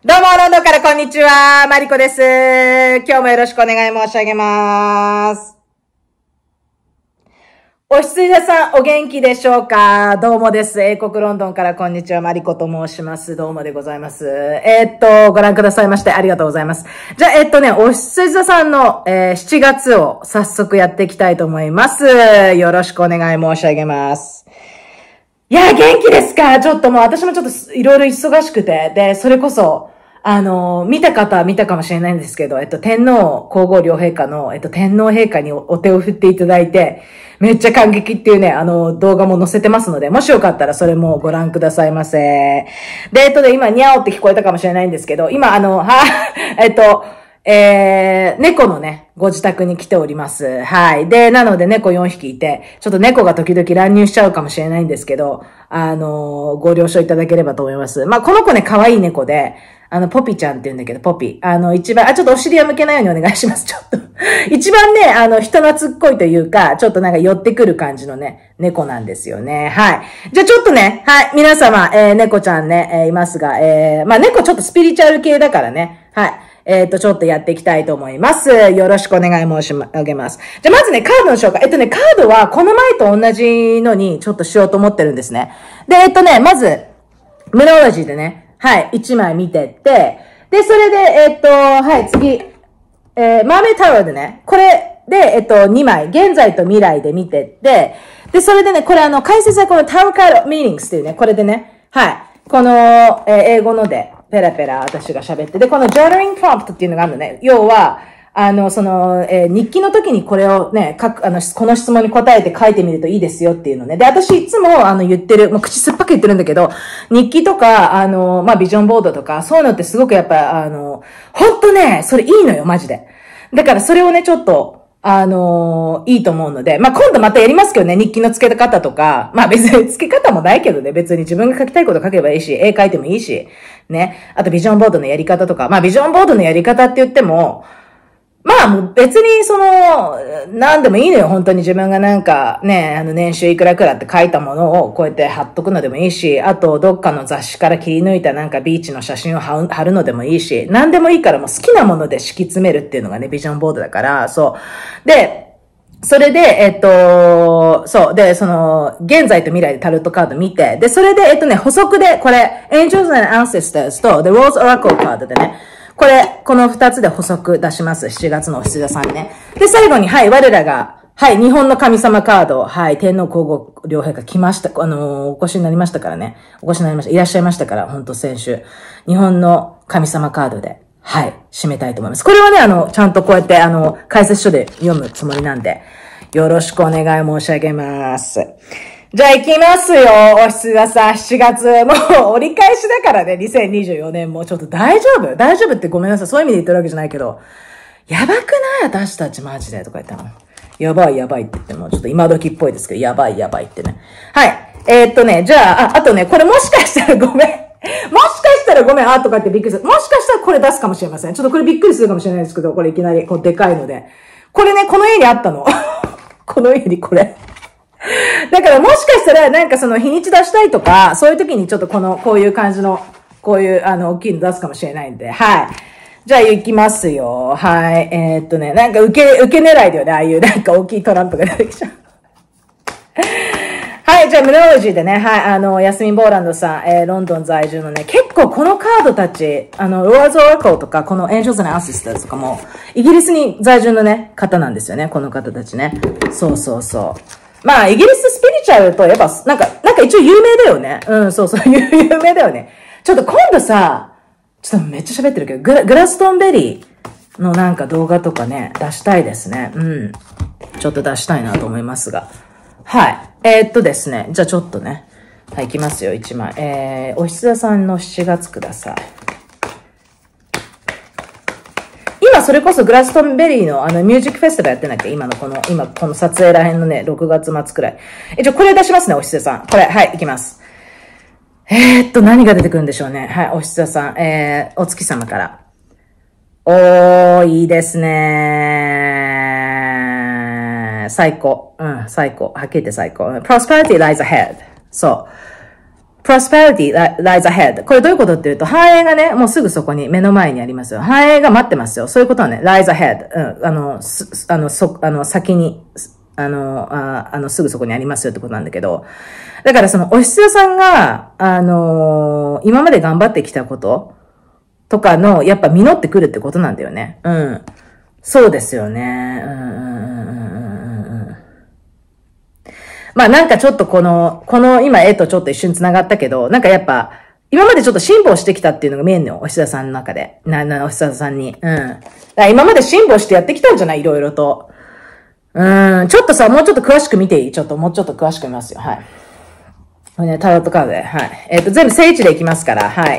どうも、ロンドンからこんにちは。マリコです。今日もよろしくお願い申し上げます。おひつじさん、お元気でしょうか？どうもです。英国ロンドンからこんにちは。マリコと申します。どうもでございます。ご覧くださいましてありがとうございます。じゃあ、おひつじさんの、7月を早速やっていきたいと思います。よろしくお願い申し上げます。いや、元気ですか？ちょっともう私もちょっといろいろ忙しくて、で、それこそ、見た方は見たかもしれないんですけど、天皇皇后両陛下の、天皇陛下にお手を振っていただいて、めっちゃ感激っていうね、動画も載せてますので、もしよかったらそれもご覧くださいませ。で、今、にゃおって聞こえたかもしれないんですけど、今、猫のね、ご自宅に来ております。はい。で、なので猫4匹いて、ちょっと猫が時々乱入しちゃうかもしれないんですけど、ご了承いただければと思います。まあ、この子ね、可愛い猫で、ポピちゃんって言うんだけど、ポピ。一番、ちょっとお尻は向けないようにお願いします、ちょっと。一番ね、人懐っこいというか、ちょっとなんか寄ってくる感じのね、猫なんですよね。はい。じゃあちょっとね、はい、皆様、猫ちゃんね、いますが、まあ、猫ちょっとスピリチュアル系だからね、はい。ちょっとやっていきたいと思います。よろしくお願い申し上げます。じゃあまずね、カードの紹介。カードはこの前と同じのにちょっとしようと思ってるんですね。で、まず、ムロロジーでね、はい、1枚見てって、で、それで、はい、次、マーメイタローでね、これで、2枚、現在と未来で見てって、で、それでね、これ解説はこのタローカードミーニングスっていうね、これでね、はい、この、英語ので、ペラペラ私が喋って、で、このジャーナリングプロンプトっていうのがあるのね、要は、日記の時にこれをね、この質問に答えて書いてみるといいですよっていうのね。で、私いつも言ってる、もう口酸っぱく言ってるんだけど、日記とか、まあ、ビジョンボードとか、そういうのってすごくやっぱ、ほんとね、それいいのよ、マジで。だからそれをね、ちょっと、いいと思うので、まあ、今度またやりますけどね、日記の付け方とか、まあ、別に付け方もないけどね、別に自分が書きたいこと書けばいいし、絵描いてもいいし、ね。あとビジョンボードのやり方とか、まあ、ビジョンボードのやり方って言っても、まあ、もう別になんでもいいのよ。本当に自分がなんかね、年収いくらくらって書いたものをこうやって貼っとくのでもいいし、あとどっかの雑誌から切り抜いたなんかビーチの写真を貼るのでもいいし、なんでもいいからもう好きなもので敷き詰めるっていうのがね、ビジョンボードだから、そう。で、それで、そう。で、現在と未来でタロットカード見て、で、それで、補足で、これ、Angels and Ancestors と The Rose Oracle カードでね、この二つで補足出します。7月のお羊座さんね。で、最後に、はい、我らが、はい、日本の神様カード、はい、天皇皇后両陛下来ました。お越しになりましたからね。お越しになりました。いらっしゃいましたから、本当先週。日本の神様カードで、はい、締めたいと思います。これはね、ちゃんとこうやって、解説書で読むつもりなんで、よろしくお願い申し上げます。じゃあ行きますよ、おひつじ座さん、7月。もう折り返しだからね、2024年も。ちょっと大丈夫ってごめんなさい。そういう意味で言ってるわけじゃないけど。やばくない私たちマジでとか言ったの。やばいって言っても、ちょっと今時っぽいですけど、やばいってね。はい。じゃあ、あとね、これもしかしたらごめん。もしかしたらごめん、とかってびっくりする。もしかしたらこれ出すかもしれません。ちょっとこれびっくりするかもしれないですけど、これいきなり、でかいので。これね、この家にあったの。この家にこれ。だからもしかしたらなんか日にち出したいとか、そういう時にちょっとこういう感じの、こういう大きいの出すかもしれないんで、はい。じゃあ行きますよ。はい。なんか受け狙いだよね。ああいうなんか大きいトランプが出てきちゃう。はい。じゃあ、ムノロジーでね、はい。ヤスミン・ボーランドさん、ロンドン在住のね、結構このカードたち、ローズ・オラクルとか、このエンジョーズ・アンシスターズとかも、イギリスに在住のね、方なんですよね。この方たちね。そう。まあ、イギリススピリチュアルと、やっぱ、なんか一応有名だよね。うん、そう、有名だよね。ちょっと今度さ、ちょっとめっちゃ喋ってるけど、グラストンベリーのなんか動画とかね、出したいですね。うん。ちょっと出したいなと思いますが。はい。ですね。じゃあちょっとね。はい、いきますよ、1枚。おひつじ座さんの7月ください。今それこそグラストンベリーのミュージックフェスティバルやってなきゃ今この撮影らへんのね、6月末くらい。これ出しますね、おひつじ座さん。これ、はい、いきます。何が出てくるんでしょうね。はい、おひつじ座さん。お月様から。いいですね。最高。うん、最高。はっきり言って最高。Prosperity lies ahead. そう。 prosperity lies ahead. これどういうことっていうと、繁栄がね、もうすぐそこに目の前にありますよ。繁栄が待ってますよ。そういうことはね、lies ahead。先に、すぐそこにありますよってことなんだけど。だからその、おひつやさんが、今まで頑張ってきたこととかの、やっぱ実ってくるってことなんだよね。うん。そうですよね。まあなんかちょっとこの今絵とちょっと一瞬繋がったけど、なんかやっぱ、今までちょっと進歩してきたっていうのが見えんのよ。おひささんの中で。おひささんに。うん。だから今まで進歩してやってきたんじゃないいろいろと。ちょっとさ、もうちょっと詳しく見ていいもうちょっと詳しく見ますよ。はい。これね、タロットカードで。はい。全部聖地でいきますから。はい。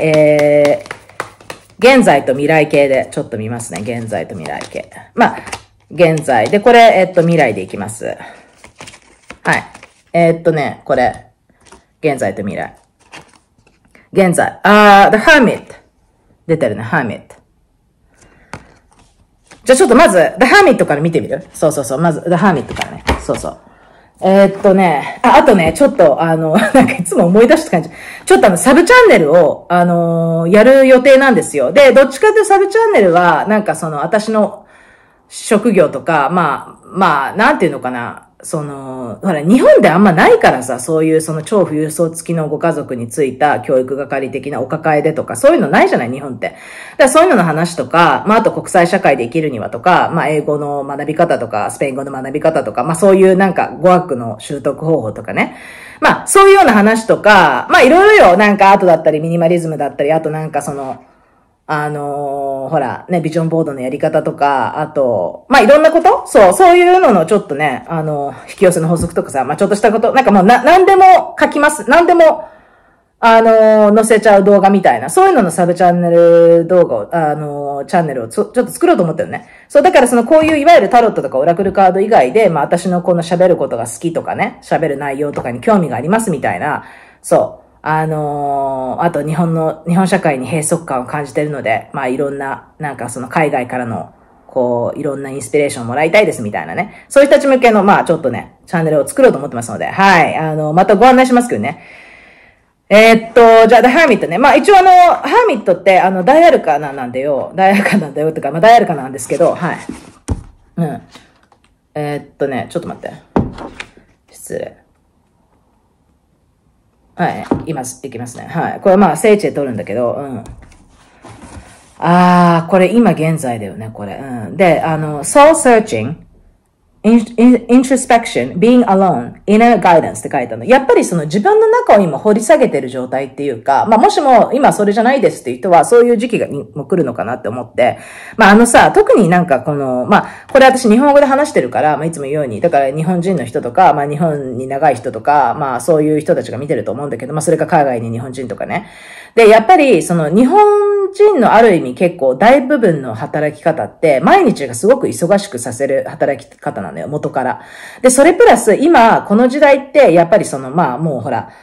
現在と未来系でちょっと見ますね。現在と未来系。まあ、現在。で、これ、未来でいきます。はい。これ。現在と未来。現在。the hermit。出てるね、hermit。じゃあちょっとまず、the hermit から見てみる？そう。まず、the hermit からね。そうそう。あとね、ちょっと、なんかいつも思い出した感じ。ちょっとサブチャンネルを、やる予定なんですよ。で、どっちかというとサブチャンネルは、なんか私の職業とか、まあ、なんていうのかな。ほら、日本であんまないからさ、そういう超富裕層付きのご家族についた教育係的なお抱えでとか、そういうのないじゃない、日本って。だからそういうのの話とか、まあ、あと国際社会で生きるにはとか、まあ、英語の学び方とか、スペイン語の学び方とか、まあ、そういうなんか語学の習得方法とかね。まあ、そういうような話とか、まあ、いろいろよ、なんかアートだったり、ミニマリズムだったり、あとなんかほら、ね、ビジョンボードのやり方とか、あと、まあ、いろんなことそういうののちょっとね、引き寄せの法則とかさ、まあ、ちょっとしたこと、なんかもうなんでも書きます。なんでも、載せちゃう動画みたいな、そういうののサブチャンネル動画を、チャンネルをちょっと作ろうと思ってるね。そう、だからこういういわゆるタロットとかオラクルカード以外で、まあ、私のこの喋ることが好きとかね、喋る内容とかに興味がありますみたいな、そう。あと日本社会に閉塞感を感じているので、まあいろんな、なんか海外からの、いろんなインスピレーションをもらいたいですみたいなね。そういう人たち向けの、まあちょっとね、チャンネルを作ろうと思ってますので、はい。またご案内しますけどね。じゃあ、The Hermit ね。まあ一応Hermit って、ダイアルカナなんだよ。ダイアルカナなんだよってか、まあダイアルカナなんですけど、はい。うん。ちょっと待って。失礼。はい、いきますね。はい。これまあ、聖地で撮るんだけど、これ今現在だよね、これ。で、soul searching, introspection, being alone, inner guidance って書いたの。やっぱり自分の中を今掘り下げてる状態っていうか、まあもしも今それじゃないですっていう人はそういう時期も来るのかなって思って、まあ特になんかまあこれ私日本語で話してるから、まあいつも言うように、だから日本人の人とか、まあ日本に長い人とか、まあそういう人たちが見てると思うんだけど、まあそれか海外に日本人とかね。で、やっぱり日本人のある意味結構大部分の働き方って毎日がすごく忙しくさせる働き方なのよ、元から。で、それプラス今この時代ってやっぱりまあもうほら、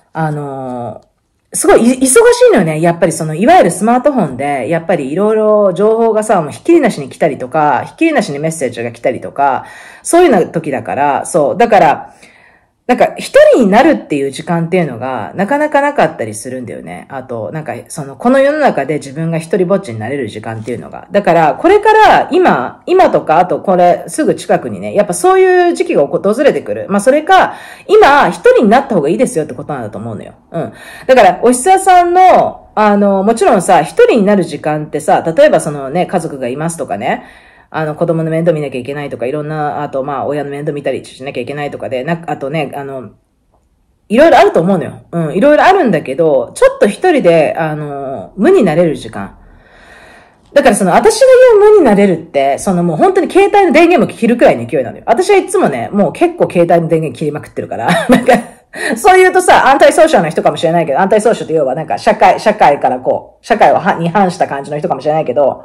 すごい忙しいのよね。やっぱりいわゆるスマートフォンで、やっぱりいろいろ情報がさ、もうひっきりなしに来たりとか、ひっきりなしにメッセージが来たりとか、そういうような時だから、そう。だから、なんか一人になるっていう時間っていうのがなかなかなかったりするんだよね。あと、なんかこの世の中で自分が一人ぼっちになれる時間っていうのが。だから、これから今とか、あとこれすぐ近くにね、やっぱそういう時期が訪れてくる。まあそれか、今一人になった方がいいですよってことなんだと思うのよ。だから、おひささんの、もちろんさ、一人になる時間ってさ、例えば家族がいますとかね、子供の面倒見なきゃいけないとか、いろんな、あと、まあ、親の面倒見たりしなきゃいけないとかで、あとね、いろいろあると思うのよ。いろいろあるんだけど、ちょっと一人で、無になれる時間。だから私が言う無になれるって、もう本当に携帯の電源も切るくらいの勢いなのよ。私はいつもね、もう結構携帯の電源切りまくってるから、なんか、そう言うとさ、アンタイソーシャルな人かもしれないけど、アンタイソーシャルって要はなんか社会から社会に反した感じの人かもしれないけど、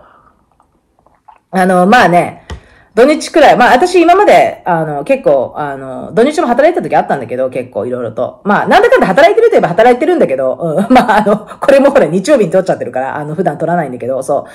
まあね、土日くらい、まあ私今まで、結構、土日も働いてた時あったんだけど、結構いろいろと。まあ、なんだかんだ働いてるといえば働いてるんだけど、まあこれもほら日曜日に撮っちゃってるから、普段撮らないんだけど、そう。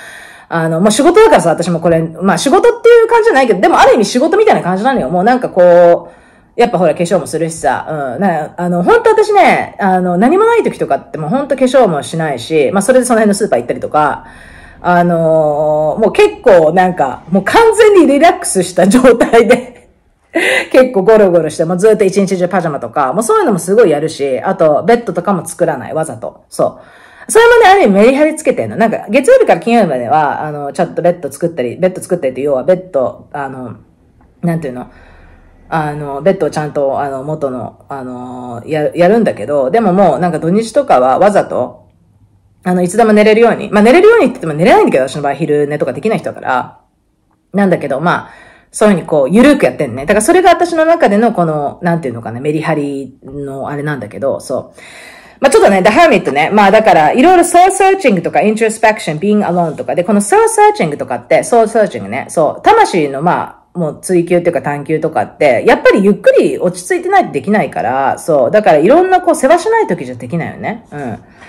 もう仕事だからさ、私もこれ、まあ仕事っていう感じじゃないけど、でもある意味仕事みたいな感じなのよ。もうなんかやっぱほら化粧もするしさ、本当私ね、何もない時とかってもう本当化粧もしないし、まあそれでその辺のスーパー行ったりとか、もう結構なんか、もう完全にリラックスした状態で、結構ゴロゴロして、もうずっと一日中パジャマとか、もうそういうのもすごいやるし、あとベッドとかも作らない、わざと。そう。それもね、ある意味メリハリつけてんの。なんか、月曜日から金曜日までは、ちょっとベッド作ったりって要はベッド、なんていうの、ベッドをちゃんと、元の、やるんだけど、でももうなんか土日とかはわざと、いつでも寝れるように。まあ、寝れるようにって言っても寝れないんだけど、私の場合昼寝とかできない人だから。なんだけど、まあ、そういうふうにこう、ゆるくやってんね。だからそれが私の中でのこの、なんていうのかな、メリハリのあれなんだけど、そう。まあ、ちょっとね、The Hermit ね。まあ、だから、いろいろ soul searching とか introspection, being alone とかで、この soul searching とかって、soul searching ね。そう。魂のまあ、もう追求っていうか探求とかって、やっぱりゆっくり落ち着いてないとできないから、そう。だからいろんなこう、世話しない時じゃできないよね。うん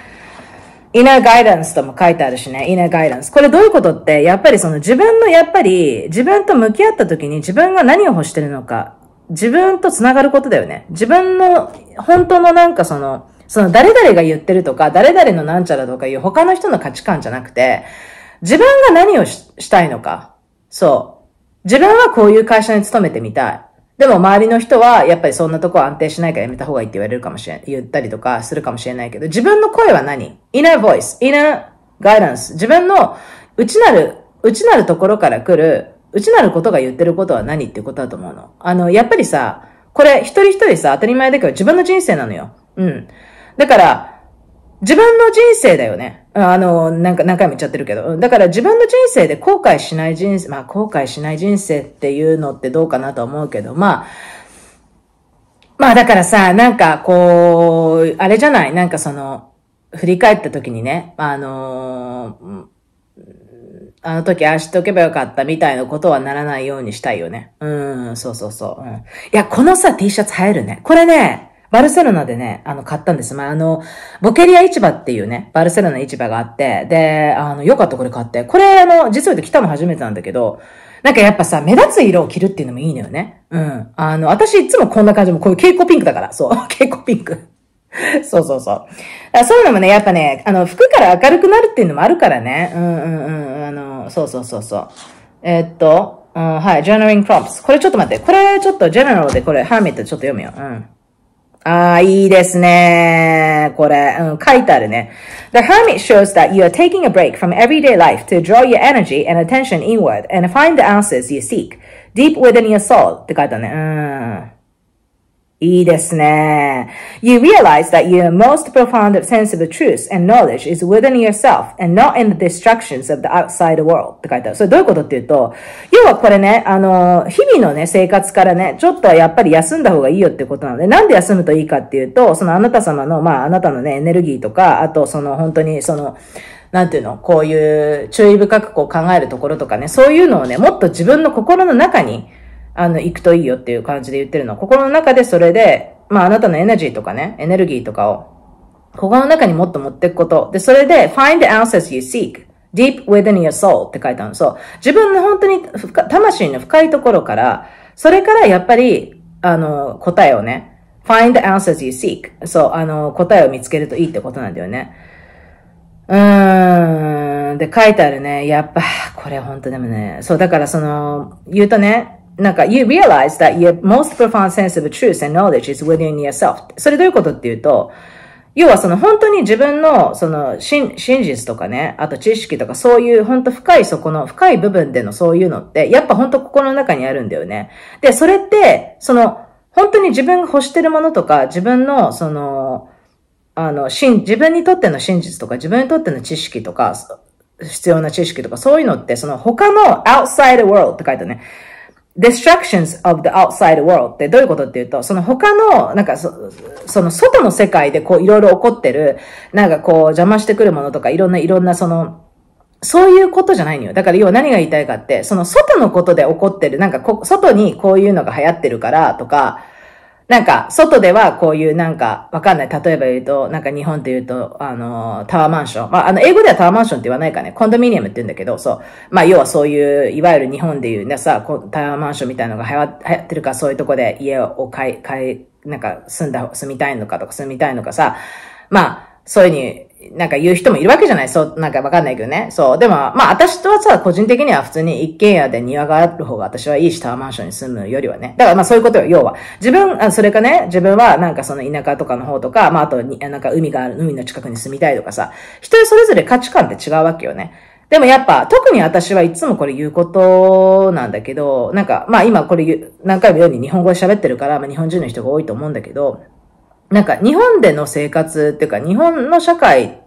。inner guidance とも書いてあるしね、inner guidance。これどういうことって、やっぱりその自分のやっぱり、自分と向き合った時に自分が何を欲してるのか、自分と繋がることだよね。自分の、本当のなんかその誰々が言ってるとか、誰々のなんちゃらとかいう他の人の価値観じゃなくて、自分が何をしたいのか。そう。自分はこういう会社に勤めてみたい。でも周りの人は、やっぱりそんなとこ安定しないからやめた方がいいって言われるかもしれない。言ったりとかするかもしれないけど、自分の声は何？ inner voice, inner guidance。自分の内なるところから来る、内なることが言ってることは何っていうことだと思うの。やっぱりさ、これ一人一人さ、当たり前だけど自分の人生なのよ。うん。だから、自分の人生だよね。何回も言っちゃってるけど。だから自分の人生で後悔しない人生、まあ後悔しない人生っていうのってどうかなと思うけど、まあだからさ、なんかこう、あれじゃない？なんか振り返った時にね、あの時ああしておけばよかったみたいなことはならないようにしたいよね。そうそうそう。うん、いや、このさ、T シャツ映えるね。これね、バルセロナでね、買ったんです。まあ、ボケリア市場っていうね、バルセロナ市場があって、で、よかったこれ買って。これ実は着たの初めてなんだけど、なんかやっぱさ、目立つ色を着るっていうのもいいのよね。うん。私いつもこんな感じも、こういう蛍光ピンクだから、そう、蛍光ピンク。そうそうそう。そういうのもね、やっぱね、服から明るくなるっていうのもあるからね。そうそうそうそう。はい、journaling prompts。これちょっと待って。これちょっと general でこれ、ハーミットちょっと読むよ。うん。いいですね。これ、書いてあるね。The hermit shows that you are taking a break from everyday life to draw your energy and attention inward and find the answers you seek deep within your soul って書いてあるね。いいですね。You realize that your most profound sense of truth and knowledge is within yourself and not in the distractions of the outside world って書いてある。それどういうことっていうと、要はこれね、日々のね、生活からね、ちょっとやっぱり休んだ方がいいよってことなので、なんで休むといいかっていうと、あなた様の、まあ、あなたのね、エネルギーとか、あと本当になんていうの、こういう注意深くこう考えるところとかね、そういうのをね、もっと自分の心の中に、行くといいよっていう感じで言ってるの。心の中でそれで、まああなたのエネルギーとかね、エネルギーとかを、心の中にもっと持っていくこと。で、それで、find the answers you seek, deep within your soul って書いてあるの。そう。自分の本当に魂の深いところから、それからやっぱり、答えをね、find the answers you seek. そう、答えを見つけるといいってことなんだよね。で、書いてあるね。やっぱ、これ本当でもね、そう、だから言うとね、なんか、you realize that your most profound sense of truth and knowledge is within yourself. それどういうことっていうと、要は本当に自分の真実とかね、あと知識とかそういう本当深い深い部分でのそういうのって、やっぱ本当心の中にあるんだよね。で、それって、本当に自分が欲してるものとか、自分の自分にとっての真実とか、自分にとっての知識とか、必要な知識とか、そういうのって、他の outside world って書いてあるね。distractions of the outside world ってどういうことっていうと、他の、なんか外の世界でこういろいろ起こってる、なんかこう邪魔してくるものとかいろんなそういうことじゃないのよ。だから要は何が言いたいかって、外のことで起こってる、なんか外にこういうのが流行ってるからとか、 なんか、外ではこういうなんか、わかんない。例えば言うと、なんか日本で言うと、タワーマンション。まあ、英語ではタワーマンションって言わないかね。コンドミニアムって言うんだけど、そう。まあ、要はそういう、いわゆる日本で言うね、さ、タワーマンションみたいなのが流行ってるから、そういうとこで家をなんか住みたいのかとか住みたいのかさ。まあ、そういうふうに、なんか言う人もいるわけじゃない。そう、なんかわかんないけどね。そう。でも、まあ私とはさ、個人的には普通に一軒家で庭がある方が私はいいし、タワーマンションに住むよりはね。だからまあそういうことよ、要は。それかね、自分はなんかその田舎とかの方とか、まああとなんか海の近くに住みたいとかさ、人それぞれ価値観って違うわけよね。でもやっぱ、特に私はいつもこれ言うことなんだけど、なんか、まあ今これ何回も言うように日本語で喋ってるから、まあ日本人の人が多いと思うんだけど、なんか日本での生活っていうか日本の社会って、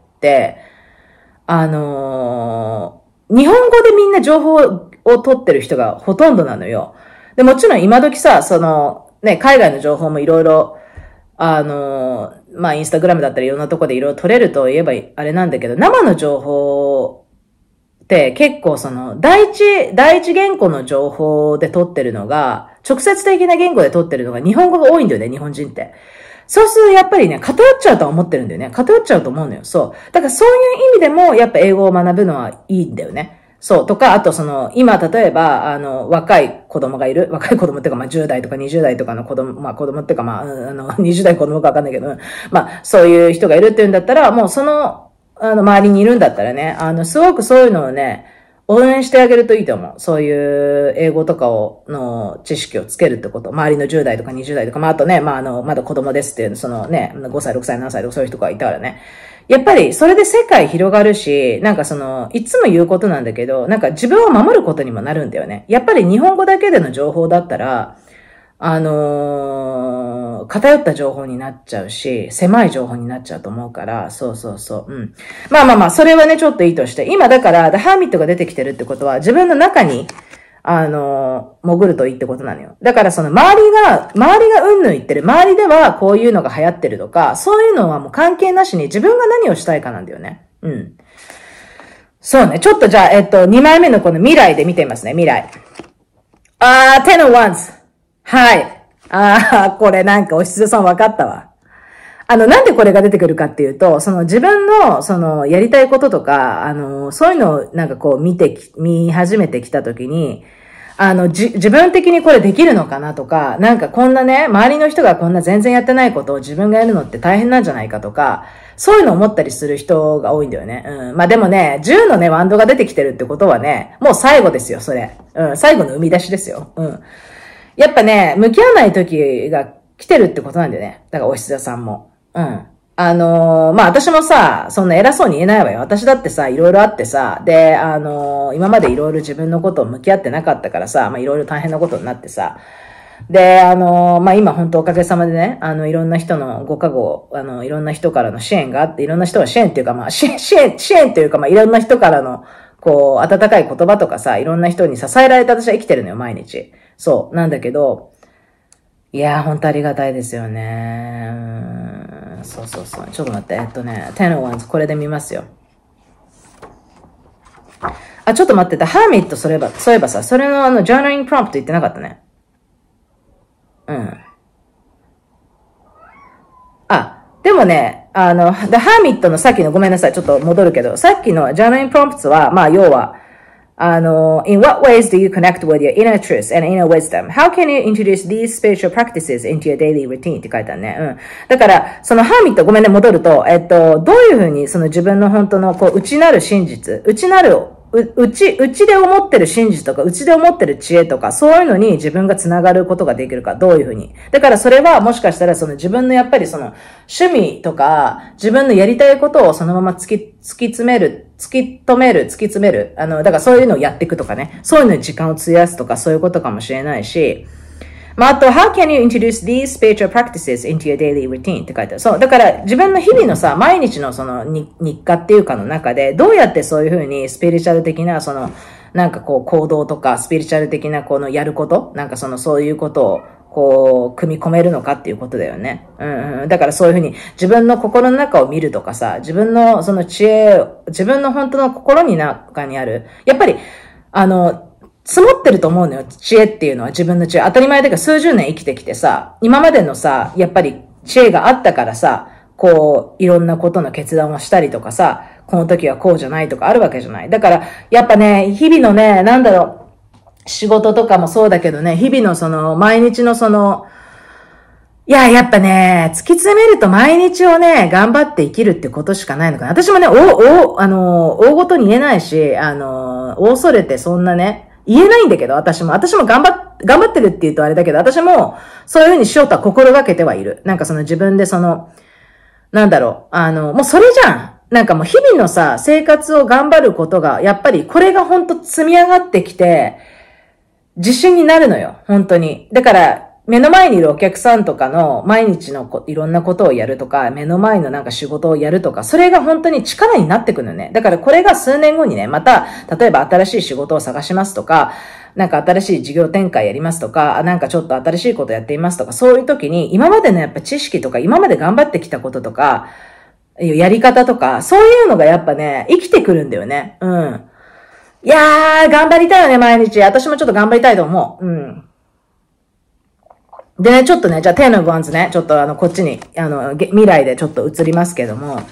日本語でみんな情報を取ってる人がほとんどなのよ。で、もちろん今時さ、海外の情報もいろいろ、まあ、インスタグラムだったりいろんなとこでいろいろ取れると言えばあれなんだけど、生の情報って結構第一言語の情報で取ってるのが、直接的な言語で取ってるのが日本語が多いんだよね、日本人って。そうするとやっぱりね、偏っちゃうとは思ってるんだよね。偏っちゃうと思うのよ。そう。だからそういう意味でも、やっぱ英語を学ぶのはいいんだよね。そう。とか、あと今、例えば、若い子供がいる。若い子供っていうか、まあ、10代とか20代とかの子供、まあ、子供っていうか、まあ、20代子供かわかんないけど、まあ、そういう人がいるっていうんだったら、もう周りにいるんだったらね、すごくそういうのをね、応援してあげるといいと思う。そういう英語とかの知識をつけるってこと。周りの10代とか20代とか、まああとね、まあまだ子供ですっていう、5歳、6歳、7歳とかそういう人がいたからね。やっぱりそれで世界広がるし、なんかいつも言うことなんだけど、なんか自分を守ることにもなるんだよね。やっぱり日本語だけでの情報だったら、偏った情報になっちゃうし、狭い情報になっちゃうと思うから、そうそうそう。うん。まあまあまあ、それはね、ちょっといいとして。今だから、The Hermitが出てきてるってことは、自分の中に、潜るといいってことなのよ。だから周りがうんぬん言ってる。周りではこういうのが流行ってるとか、そういうのはもう関係なしに自分が何をしたいかなんだよね。うん。そうね。ちょっとじゃあ、2枚目のこの未来で見てみますね。未来。10 of Wands。はい。これなんかおしずさん分かったわ。なんでこれが出てくるかっていうと、自分の、やりたいこととか、そういうのをなんかこう見始めてきたときに、自分的にこれできるのかなとか、なんかこんなね、周りの人がこんな全然やってないことを自分がやるのって大変なんじゃないかとか、そういうのを思ったりする人が多いんだよね。うん。まあでもね、10のね、ワンドが出てきてるってことはね、もう最後ですよ、それ。うん、最後の生み出しですよ。うん。やっぱね、向き合わない時が来てるってことなんだよね。だからおしざさんも。うん。まあ、私もさ、そんな偉そうに言えないわよ。私だってさ、いろいろあってさ、で、今までいろいろ自分のことを向き合ってなかったからさ、まあ、いろいろ大変なことになってさ、で、まあ、今本当おかげさまでね、いろんな人のご加護、いろんな人からの支援があって、いろんな人は支援っていうか、まあ、支援というか、まあ、いろんな人からの、こう、温かい言葉とかさ、いろんな人に支えられて私は生きてるのよ、毎日。そう。なんだけど、いやー、ほんとありがたいですよね。そうそうそう。ちょっと待って。10 of Wands、これで見ますよ。ちょっと待って。ハーミット、そういえばさ、それのジャーナリングプロンプト言ってなかったね。うん。でもね、The Hermit のさっきのごめんなさい。ちょっと戻るけど、さっきのジャーナリングプロンプトは、まあ、要は、in what ways do you connect with your inner truth and inner wisdom? How can you introduce these spiritual practices into your daily routine? って書いてあるね。うん。だから、そのハーミットごめんね、戻ると、どういうふうにその自分の本当のこう、内なる真実、内で思ってる真実とか、内で思ってる知恵とか、そういうのに自分がつながることができるか、どういうふうに。だからそれはもしかしたら自分のやっぱり趣味とか、自分のやりたいことをそのまま突き詰める。だからそういうのをやっていくとかね。そういうのに時間を費やすとか、そういうことかもしれないし。まあ、あと、how can you introduce these spiritual practices into your daily routine って書いてある。そう。だから、自分の日々のさ、毎日の日課っていうかの中で、どうやってそういうふうにスピリチュアル的な、なんかこう、行動とか、スピリチュアル的なこのやること、なんかそういうことを、こう、組み込めるのかっていうことだよね。だからそういうふうに、自分の心の中を見るとかさ、自分の知恵、自分の本当の心に中にある、やっぱり、 積もってると思うのよ。知恵っていうのは自分の知恵。当たり前だけど数十年生きてきてさ、今までのさ、やっぱり知恵があったからさ、こう、いろんなことの決断をしたりとかさ、この時はこうじゃないとかあるわけじゃない。だから、やっぱね、日々のね、なんだろう、仕事とかもそうだけどね、日々のその、毎日のその、いや、やっぱね、突き詰めると毎日をね、頑張って生きるってことしかないのかな。私もね、大ごとに言えないし、大恐れてそんなね、言えないんだけど、私も頑張ってるって言うとあれだけど、私もそういうふうにしようとは心がけてはいる。なんかその自分でその、なんだろう、もうそれじゃん。なんかもう日々のさ、生活を頑張ることが、やっぱりこれが本当積み上がってきて、自信になるのよ。本当に。だから、目の前にいるお客さんとかの毎日のいろんなことをやるとか、目の前のなんか仕事をやるとか、それが本当に力になってくるのね。だからこれが数年後にね、また、例えば新しい仕事を探しますとか、なんか新しい事業展開やりますとか、なんかちょっと新しいことやっていますとか、そういう時に今までのやっぱ知識とか、今まで頑張ってきたこととか、やり方とか、そういうのがやっぱね、生きてくるんだよね。うん。いやー、頑張りたいよね、毎日。私もちょっと頑張りたいと思う。うん。でね、ちょっとね、じゃあ10 of Wands ね、ちょっとこっちに、未来でちょっと移りますけども。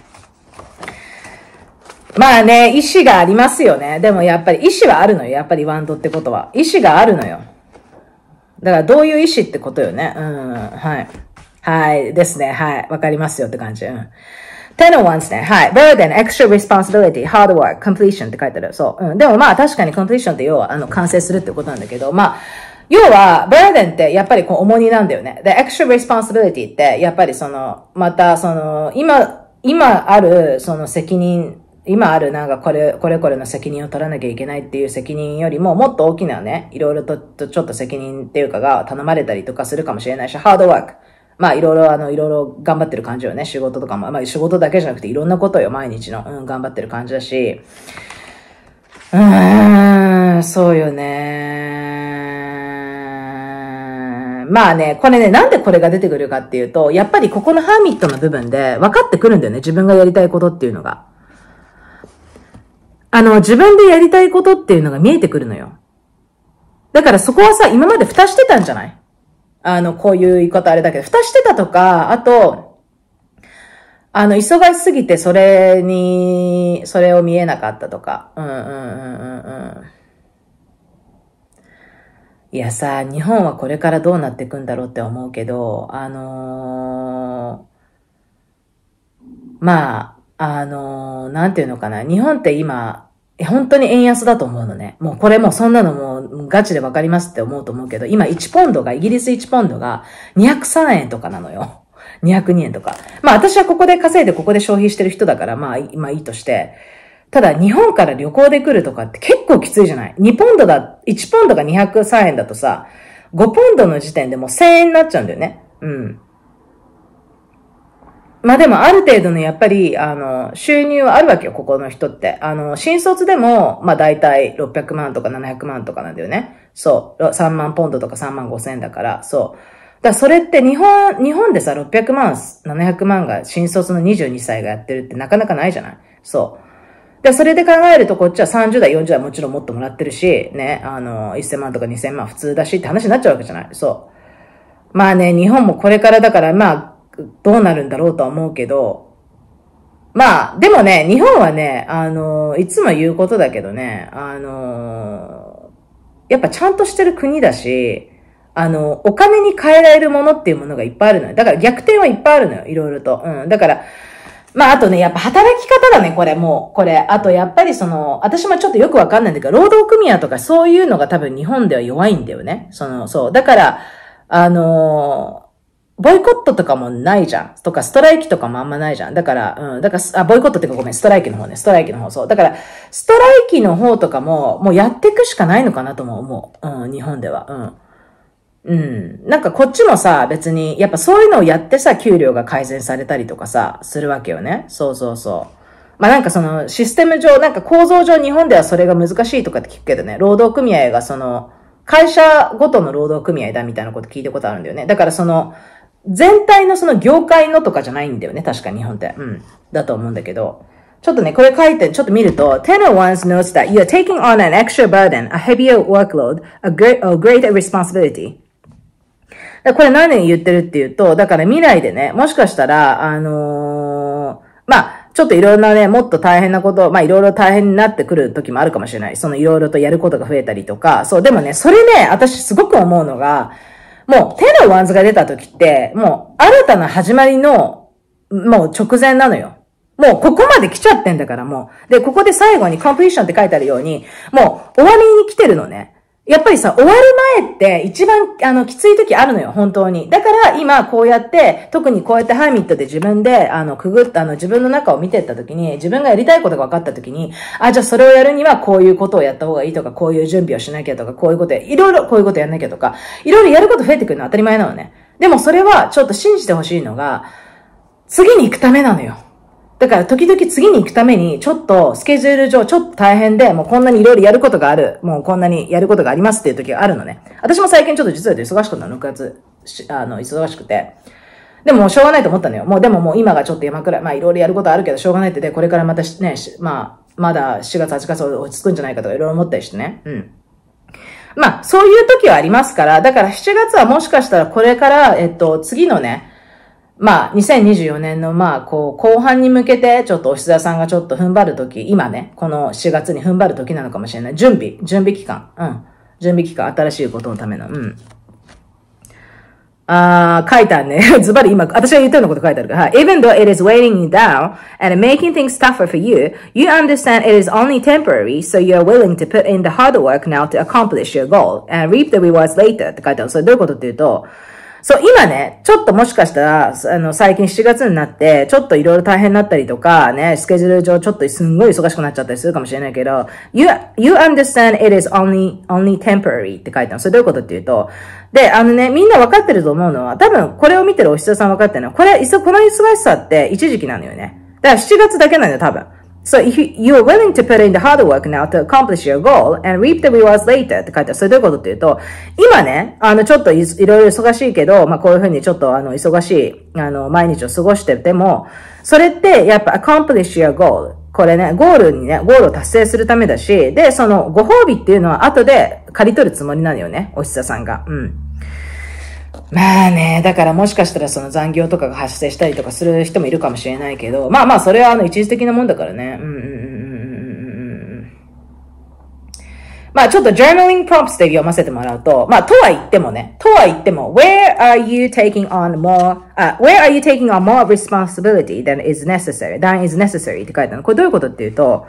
まあね、意志がありますよね。でもやっぱり意志はあるのよ。やっぱりワンドってことは。意志があるのよ。だからどういう意志ってことよね。うん、はい。はいですね。はい。わかりますよって感じ。うん。10 of Wands ね。はい。burden, extra responsibility, hard work, completion って書いてある。そう。うん。でもまあ確かに completion って要は完成するってことなんだけど、まあ、要は、burden ってやっぱりこう重荷なんだよね。で、extra responsibility ってやっぱりその、またその、今あるその責任、今あるなんかこれの責任を取らなきゃいけないっていう責任よりももっと大きなね、いろいろとちょっと責任っていうかが頼まれたりとかするかもしれないし、ハードワーク。まあいろいろ頑張ってる感じよね。仕事とかも。まあ仕事だけじゃなくていろんなことよ。毎日の。頑張ってる感じだし。そうよね。まあね、これね、なんでこれが出てくるかっていうと、やっぱりここのハーミットの部分で分かってくるんだよね。自分がやりたいことっていうのが。自分でやりたいことっていうのが見えてくるのよ。だからそこはさ、今まで蓋してたんじゃない？こういう言い方あれだけど、蓋してたとか、あと、忙しすぎてそれを見えなかったとか。いやさ、日本はこれからどうなっていくんだろうって思うけど、まあ、なんていうのかな。日本って今、本当に円安だと思うのね。もうこれもうそんなのもうガチでわかりますって思うと思うけど、今1ポンドが、イギリス1ポンドが203円とかなのよ。202円とか。まあ私はここで稼いでここで消費してる人だから、まあいいとして。ただ日本から旅行で来るとかって結構きついじゃない？ 2 ポンド1ポンドが203円だとさ、5ポンドの時点でもう1000円になっちゃうんだよね。うん。まあでもある程度のやっぱり、収入はあるわけよ、ここの人って。新卒でも、まあ大体600万とか700万とかなんだよね。そう。3万ポンドとか3万5千円だから、そう。だからそれって日本でさ、600万、700万が新卒の22歳がやってるってなかなかないじゃない？そう。で、それで考えるとこっちは30代、40代もちろんもっともらってるし、ね、1000万とか2000万普通だしって話になっちゃうわけじゃない？そう。まあね、日本もこれからだから、まあ、どうなるんだろうとは思うけど、まあ、でもね、日本はね、いつも言うことだけどね、やっぱちゃんとしてる国だし、お金に変えられるものっていうものがいっぱいあるのよ。だから逆転はいっぱいあるのよ、いろいろと。だから、まあ、あとね、やっぱ働き方だね、これ、もう。これ、あとやっぱり私もちょっとよくわかんないんだけど、労働組合とかそういうのが多分日本では弱いんだよね。そう。だから、ボイコットとかもないじゃん。とか、ストライキとかもあんまないじゃん。だから、ボイコットっていうかごめん、ストライキの方ね。ストライキの方、そう。だから、ストライキの方とかも、もうやっていくしかないのかなとも思う。日本では。なんかこっちもさ、別に、やっぱそういうのをやってさ、給料が改善されたりとかさ、するわけよね。そう。まあなんかシステム上、なんか構造上日本ではそれが難しいとかって聞くけどね、労働組合が会社ごとの労働組合だみたいなこと聞いたことあるんだよね。だから全体の業界のとかじゃないんだよね、確か日本って。だと思うんだけど。 ちょっとね、これ書いて、ちょっと見ると、Tenor once notes that you're taking on an extra burden, a heavier workload, a greater responsibility. これ何言ってるっていうと、だから未来でね、もしかしたら、まあ、ちょっといろんなね、もっと大変なこと、まあいろいろ大変になってくる時もあるかもしれない。そのいろいろとやることが増えたりとか。そう、でもね、それね、私すごく思うのが、もう手のワンズが出た時って、もう新たな始まりの、もう直前なのよ。もうここまで来ちゃってんだからもう。で、ここで最後にコンプリーションって書いてあるように、もう終わりに来てるのね。やっぱりさ、終わる前って一番きつい時あるのよ、本当に。だから今こうやって、特にこうやってハーミットで自分でくぐった自分の中を見てった時に、自分がやりたいことが分かった時に、あ、じゃあそれをやるにはこういうことをやった方がいいとか、こういう準備をしなきゃとか、こういうこといろいろこういうことやんなきゃとか、いろいろやること増えてくるのは当たり前なのね。でもそれはちょっと信じてほしいのが、次に行くためなのよ。だから時々次に行くために、ちょっとスケジュール上ちょっと大変で、もうこんなにいろいろやることがある、もうこんなにやることがありますっていう時があるのね。私も最近ちょっと実は忙しくなる6月、忙しくて。でももうしょうがないと思ったのよ。もうでももう今がちょっと山くらい、まあいろいろやることあるけどしょうがないってで、これからまたね、まあ、まだ4月8月落ち着くんじゃないかとかいろいろ思ったりしてね。うん。まあ、そういう時はありますから、だから7月はもしかしたらこれから、次のね、まあ、2024年のまあ、こう、後半に向けて、ちょっとおしざさんがちょっと踏ん張るとき、今ね、この4月に踏ん張るときなのかもしれない。準備期間。うん。準備期間、新しいことのための。うん。書いてあるね。ズバリ今、私が言ったようなこと書いてあるから。はい。Even though it is weighing you down and making things tougher for you, you understand it is only temporary, so you are willing to put in the hard work now to accomplish your goal and reap the rewards later って書いてある。それどういうことっていうと、そう、今ね、ちょっともしかしたら、最近7月になって、ちょっといろいろ大変になったりとか、ね、スケジュール上ちょっとすんごい忙しくなっちゃったりするかもしれないけど、you understand it is only temporary って書いてある。それどういうことっていうと、で、みんな分かってると思うのは、多分これを見てるおひささん分かってるのは、この忙しさって一時期なのよね。だから7月だけなのよ、多分。So if you are willing to put in the hard work now to accomplish your goal and reap the rewards later って書いてある。それどういうことっていうと、今ね、ちょっといろいろ忙しいけど、まあこういうふうにちょっと忙しい、毎日を過ごしてても、それってやっぱ accomplish your goal。これね、ゴールを達成するためだし、で、そのご褒美っていうのは後で借り取るつもりなのよね、おひささんが。うん。まあね、だからもしかしたらその残業とかが発生したりとかする人もいるかもしれないけど、まあまあそれは一時的なもんだからね。まあちょっと journaling prompts で読ませてもらうと、まあとは言っても、where are you taking on more responsibility than is necessary って書いてある。これどういうことっていうと、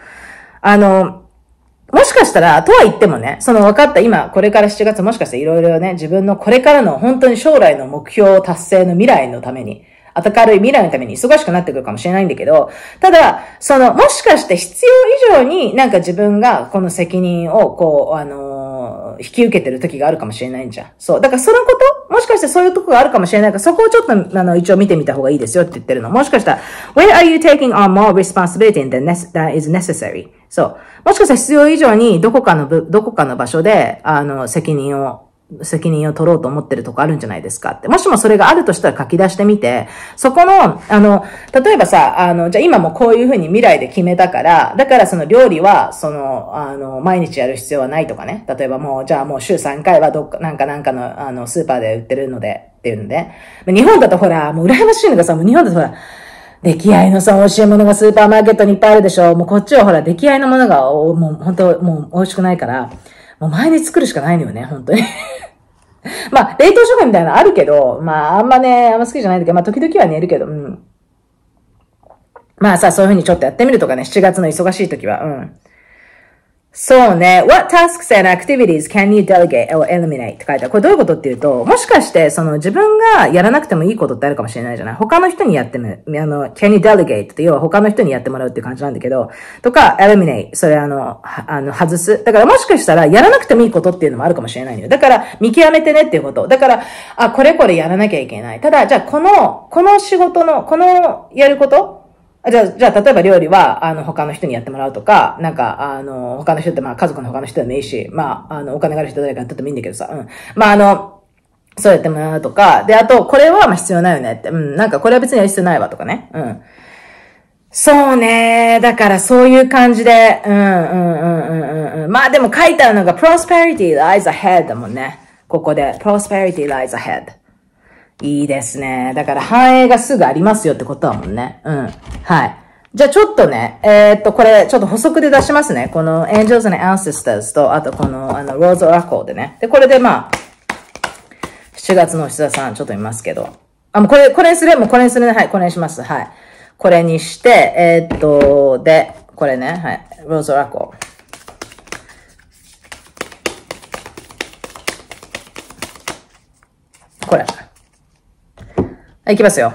もしかしたら、とは言ってもね、その分かった今、これから7月もしかしていろいろね、自分のこれからの本当に将来の目標達成の未来のために、明るい未来のために忙しくなってくるかもしれないんだけど、ただ、もしかして必要以上になんか自分がこの責任をこう、引き受けてる時があるかもしれないんじゃん。そう。だからそのこともしかしてそういうとこがあるかもしれないから、そこをちょっと一応見てみた方がいいですよって言ってるの。もしかしたら、where are you taking on more responsibility than is necessary? そう。もしかしたら必要以上にどこかの場所で、責任を取ろうと思ってるとこあるんじゃないですかって。もしもそれがあるとしたら書き出してみて、そこの、例えばさ、じゃあ今もこういうふうに未来で決めたから、だからその料理は、毎日やる必要はないとかね。例えばじゃあもう週3回はなんかの、スーパーで売ってるので、っていうので。日本だとほら、もう羨ましいのがさ、もう日本だとほら、出来合いのさ、美味しいものがスーパーマーケットにいっぱいあるでしょ。もうこっちはほら、出来合いのものが、もう本当もう美味しくないから、もう毎日作るしかないのよね、本当に。まあ、冷凍食品みたいなのあるけど、まあ、あんま好きじゃないんだけど、まあ、時々は寝るけど、うん。まあさ、そういうふうにちょっとやってみるとかね、7月の忙しい時は、うん。そうね。What tasks and activities can you delegate or eliminate? って書いてある。これどういうことっていうと、もしかして、自分がやらなくてもいいことってあるかもしれないじゃない。他の人にやってcan you delegate? って要は他の人にやってもらうっていう感じなんだけど、とか、eliminate. それ外す。だからもしかしたら、やらなくてもいいことっていうのもあるかもしれないのよ。だから、見極めてねっていうこと。だから、これやらなきゃいけない。ただ、じゃあ、この仕事の、やることじゃあ、例えば料理は、他の人にやってもらうとか、なんか、他の人って、まあ、家族の他の人でもいいし、まあ、お金がある人誰かやっててもいいんだけどさ、うん。まあ、そうやってもらうとか、で、あと、これは、まあ、必要ないよねって、うん、なんか、これは別にやる必要ないわとかね、うん。 そうね。だからそういう感じで、まあでも書いてあるのが prosperity lies ahead だもんね。ここで prosperity lies ahead。いいですね。だから繁栄がすぐありますよってことだもんね。はい。じゃあちょっとね、これちょっと補足で出しますね。この Angels and Ancestors と、あとこのRose Oracle でね。で、これでまあ、7月のおひささんちょっと見ますけど。もうこれにするこれにするね。はい、これにします。はい。これにして、で、これね、はい。Rose Oracle。これ。いきますよ。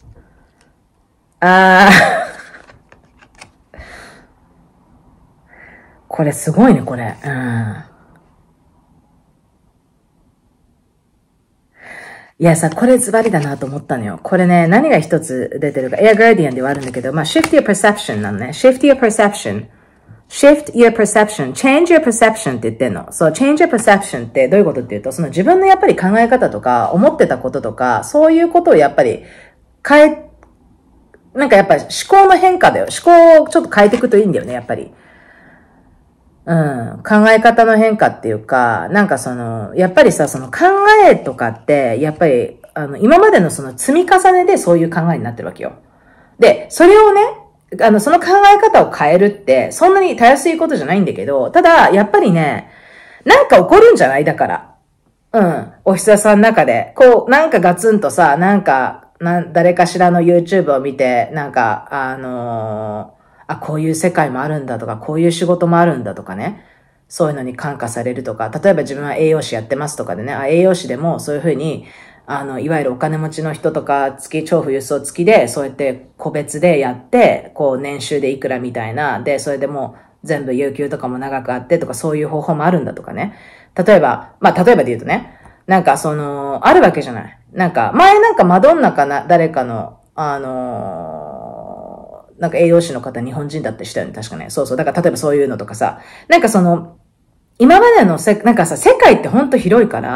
これすごいね、これ。いやさ、これズバリだなと思ったのよ。これね、何が一つ出てるか。Air Guardian ではあるんだけど、まあ、shift your perception なのね。shift your perception。shift your perception。change your perception って言ってんの。そう、change your perception ってどういうことっていうと、その自分のやっぱり考え方とか、思ってたこととか、そういうことをやっぱりなんかやっぱり思考の変化だよ。思考をちょっと変えていくといいんだよね、やっぱり。考え方の変化っていうか、なんかやっぱりさ、その考えとかって、やっぱり、今までのその積み重ねでそういう考えになってるわけよ。で、それをね、その考え方を変えるって、そんなにたやすいことじゃないんだけど、ただ、やっぱりね、なんか起こるんじゃないだから。おひささんの中で、こう、なんかガツンとさ、誰かしらの YouTube を見て、なんか、こういう世界もあるんだとか、こういう仕事もあるんだとかね。そういうのに感化されるとか、例えば自分は栄養士やってますとかでね、栄養士でもそういうふうに、いわゆるお金持ちの人とか、超富裕層付きで、そうやって個別でやって、こう年収でいくらみたいな、で、それでもう全部有給とかも長くあってとか、そういう方法もあるんだとかね。例えばで言うとね、なんかあるわけじゃない。なんか、前なんかマドンナかな、誰かの、なんか栄養士の方日本人だってしたよね、確かね。そうそう。だから例えばそういうのとかさ、なんか今までのなんかさ、世界ってほんと広いから、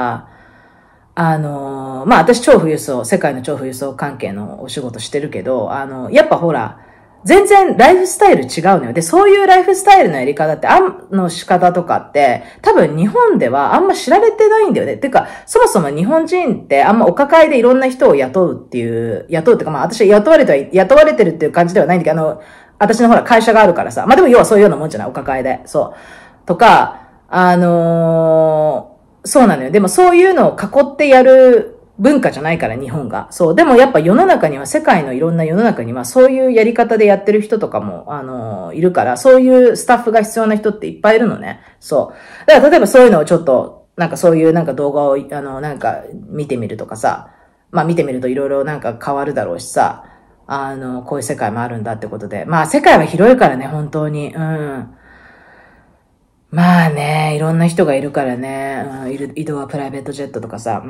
私世界の超富裕層関係のお仕事してるけど、やっぱほら、全然ライフスタイル違うのよ。で、そういうライフスタイルのやり方って、仕方とかって、多分日本ではあんま知られてないんだよね。てか、そもそも日本人ってあんまお抱えでいろんな人を雇うっていうか、まあ私雇われてるっていう感じではないんだけど、私のほら会社があるからさ。まあでも要はそういうようなもんじゃない、お抱えで。そう。とか、そうなのよ。でもそういうのを囲ってやる文化じゃないから、日本が。そう。でもやっぱ世の中には、世界のいろんな世の中には、そういうやり方でやってる人とかも、いるから、そういうスタッフが必要な人っていっぱいいるのね。そう。だから例えばそういうのをちょっと、なんかそういうなんか動画を、なんか見てみるとかさ、まあ見てみるといろいろなんか変わるだろうしさ、こういう世界もあるんだってことで。まあ世界は広いからね、本当に。まあね、いろんな人がいるからね、移動はプライベートジェットとかさ、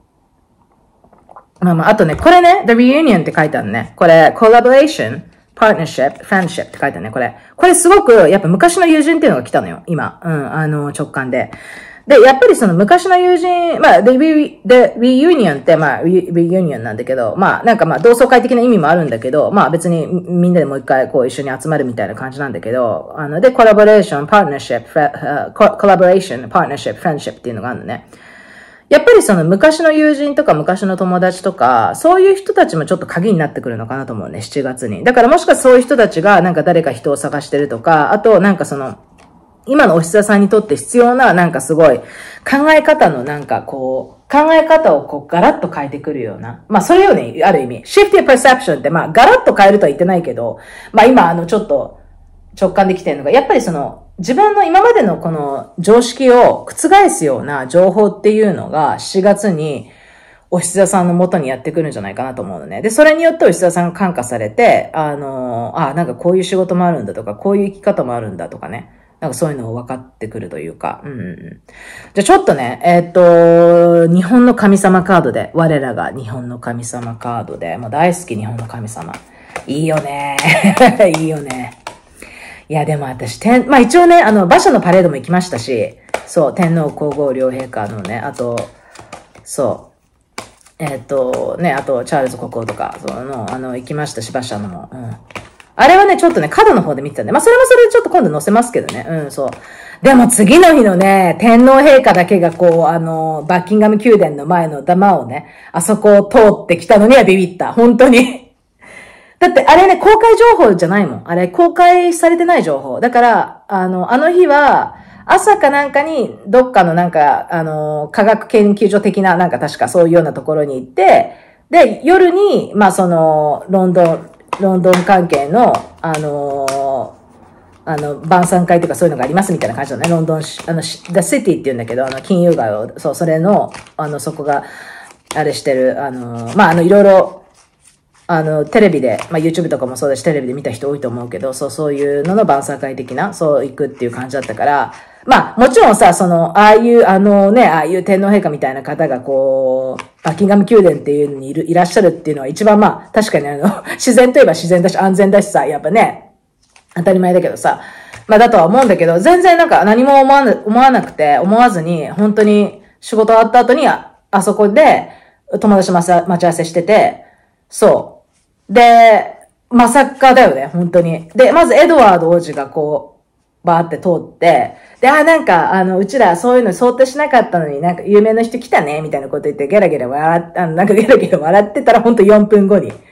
あとね、これね、The Reunion って書いてあるね。これ、Collaboration, Partnership, Friendship って書いてあるね、これ。これすごく、やっぱ昔の友人っていうのが来たのよ、今。直感で。で、やっぱりその昔の友人、The Reunion って、Reunion なんだけど、なんか同窓会的な意味もあるんだけど、別にみんなでもう一回こう一緒に集まるみたいな感じなんだけど、で、Collaboration, Partnership, Friendship っていうのがあるのね。やっぱりその昔の友人とか昔の友達とか、そういう人たちもちょっと鍵になってくるのかなと思うね、7月に。だからもしかそういう人たちがなんか誰か人を探してるとか、あとなんか今のおひささんにとって必要ななんかすごい考え方のなんか考え方をガラッと変えてくるような。それよね、ある意味。shift your perception ってガラッと変えるとは言ってないけど、今ちょっと直感できてるのが、やっぱり自分の今までのこの常識を覆すような情報っていうのが7月におひささんの元にやってくるんじゃないかなと思うのね。で、それによっておひささんが感化されて、なんかこういう仕事もあるんだとか、こういう生き方もあるんだとかね。なんかそういうのを分かってくるというか。じゃあちょっとね、日本の神様カードで、我らが日本の神様カードで、もう大好き日本の神様。いいよね。いいよね。いや、でも私、一応ね、馬車のパレードも行きましたし、そう、天皇皇后両陛下のね、あと、そう、あと、チャールズ国王とか、行きましたし、馬車のも。 あれはね、ちょっとね、角の方で見てたんで。まあ、それもそれでちょっと今度載せますけどね。うん、そう。でも次の日のね、天皇陛下だけがこう、バッキンガム宮殿の前の玉をね、あそこを通ってきたのにはビビった。本当に。だってあれね、公開情報じゃないもん。あれ、公開されてない情報。だから、あの日は、朝かなんかに、どっかのなんか、科学研究所的な、なんか確かそういうようなところに行って、で、夜に、まあ、ロンドン関係の、晩餐会とかそういうのがありますみたいな感じだね。ロンドン、The City って言うんだけど、金融街を、そう、それの、そこが、あれしてる、まあ、いろいろ、テレビで、まあ、YouTube とかもそうだし、テレビで見た人多いと思うけど、そういうのの晩餐会的な、そう行くっていう感じだったから、まあ、もちろんさ、ああいう、ああいう天皇陛下みたいな方がこう、バッキンガム宮殿っていうのにいらっしゃるっていうのは一番まあ、確かに自然といえば自然だし、安全だしさ、やっぱね、当たり前だけどさ、まあだとは思うんだけど、全然なんか何も思わなくて、思わずに、本当に仕事終わった後に、あそこで友達待ち合わせしてて、そう。で、まさかだよね、本当に。で、まずエドワード王子がこう、バーって通って、で、なんか、うちらそういうの想定しなかったのになんか有名な人来たね、みたいなこと言ってゲラゲラなんかゲラゲラ笑ってたらほんと4分後に、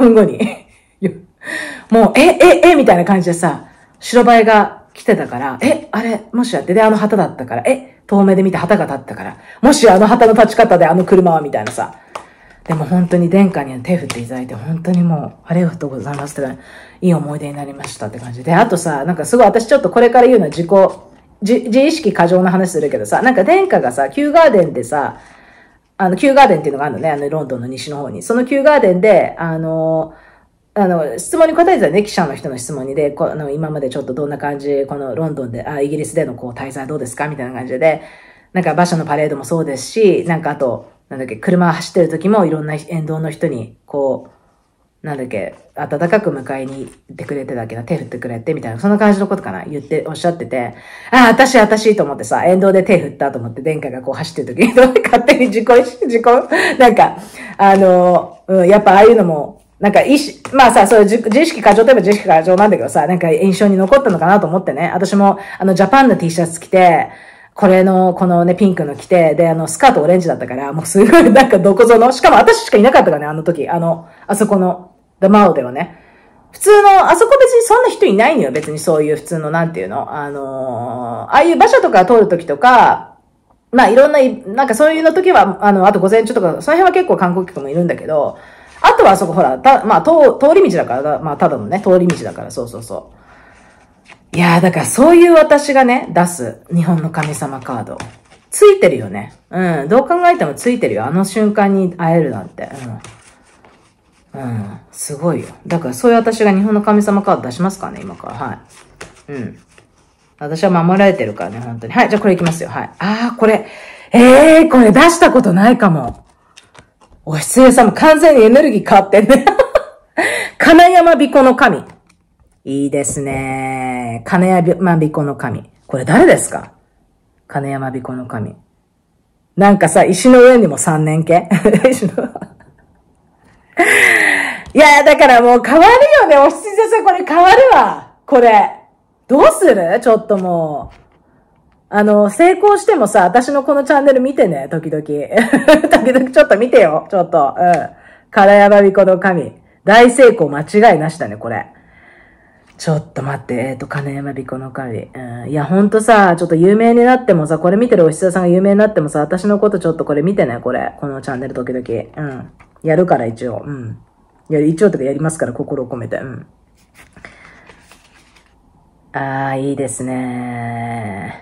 もう、みたいな感じでさ、白バイが来てたから、あれ、もしやって、で、旗だったから、遠目で見て旗が立ったから、もし旗の立ち方で車は、みたいなさ。でも本当に殿下に手振っていただいて、本当にもう、ありがとうございますって、いい思い出になりましたって感じで。あとさ、なんかすごい私ちょっとこれから言うのは自意識過剰な話するけどさ、なんか殿下がさ、キューガーデンでさ、キューガーデンっていうのがあるのね、ロンドンの西の方に。そのキューガーデンで、質問に答えてたね、記者の人の質問にで、今までちょっとどんな感じ、このロンドンで、イギリスでのこう滞在どうですかみたいな感じで、なんか馬車のパレードもそうですし、なんかあと、なんだっけ、車走ってる時もいろんな沿道の人に、こう、なんだっけ、温かく迎えに行ってくれてたけど、手振ってくれて、みたいな、そんな感じのことかな、おっしゃってて、私と思ってさ、沿道で手振ったと思って、殿下がこう走ってる時に、勝手になんか、やっぱああいうのも、なんかまあさ、そういう自意識過剰といえば自意識過剰なんだけどさ、なんか印象に残ったのかなと思ってね、私も、ジャパンの T シャツ着て、このね、ピンクの着て、で、スカートオレンジだったから、もうすごいなんかどこぞの、しかも私しかいなかったからね、あの時、あそこの、The Mall ではね。普通の、あそこ別にそんな人いないのよ、別にそういう普通の、なんていうの、ああいう馬車とか通る時とか、まあいろんな、なんかそういうの時は、あと午前中とか、その辺は結構観光客もいるんだけど、あとはあそこほら、まあ通り道だから、まあただのね、通り道だから、そうそうそう。いやー、だからそういう私がね、出す日本の神様カード。ついてるよね。うん。どう考えてもついてるよ。あの瞬間に会えるなんて。すごいよ。だからそういう私が日本の神様カード出しますからね、今から。はい。うん。私は守られてるからね、本当に。はい、じゃあこれいきますよ。はい。これ。これ出したことないかも。お失礼さんも完全にエネルギー変わってんね。金山彦の神。いいですね。金山彦の神。これ誰ですか？金山彦の神。なんかさ、石の上にも3年系いや、だからもう変わるよね。おしつさん、これ変わるわ。これ。どうする？ちょっともう。成功してもさ、私のこのチャンネル見てね、時々。時々ちょっと見てよ、ちょっと。うん。金山彦の神。大成功間違いなしだね、これ。ちょっと待って、金山彦の神。いや、ほんとさ、ちょっと有名になってもさ、これ見てるおしつさんが有名になってもさ、私のことちょっとこれ見てね、これ。このチャンネル時々。うん。やるから一応。うん。いや、一応とかやりますから、心を込めて。うん。いいですね。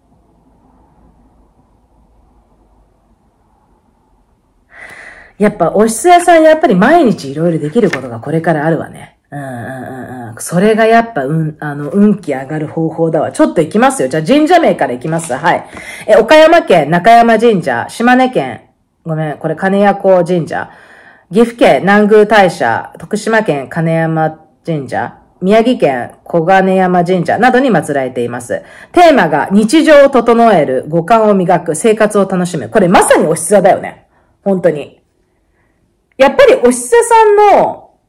やっぱ、おしつやさんやっぱり毎日いろいろできることがこれからあるわね。それがやっぱ、運気上がる方法だわ。ちょっと行きますよ。じゃあ神社名から行きます。はい。岡山県中山神社、島根県、ごめん、これ金谷子神社、岐阜県南宮大社、徳島県金山神社、宮城県小金山神社などに祀られています。テーマが日常を整える、五感を磨く、生活を楽しむ。これまさにおしつやだよね。本当に。やっぱりおしつやさんの、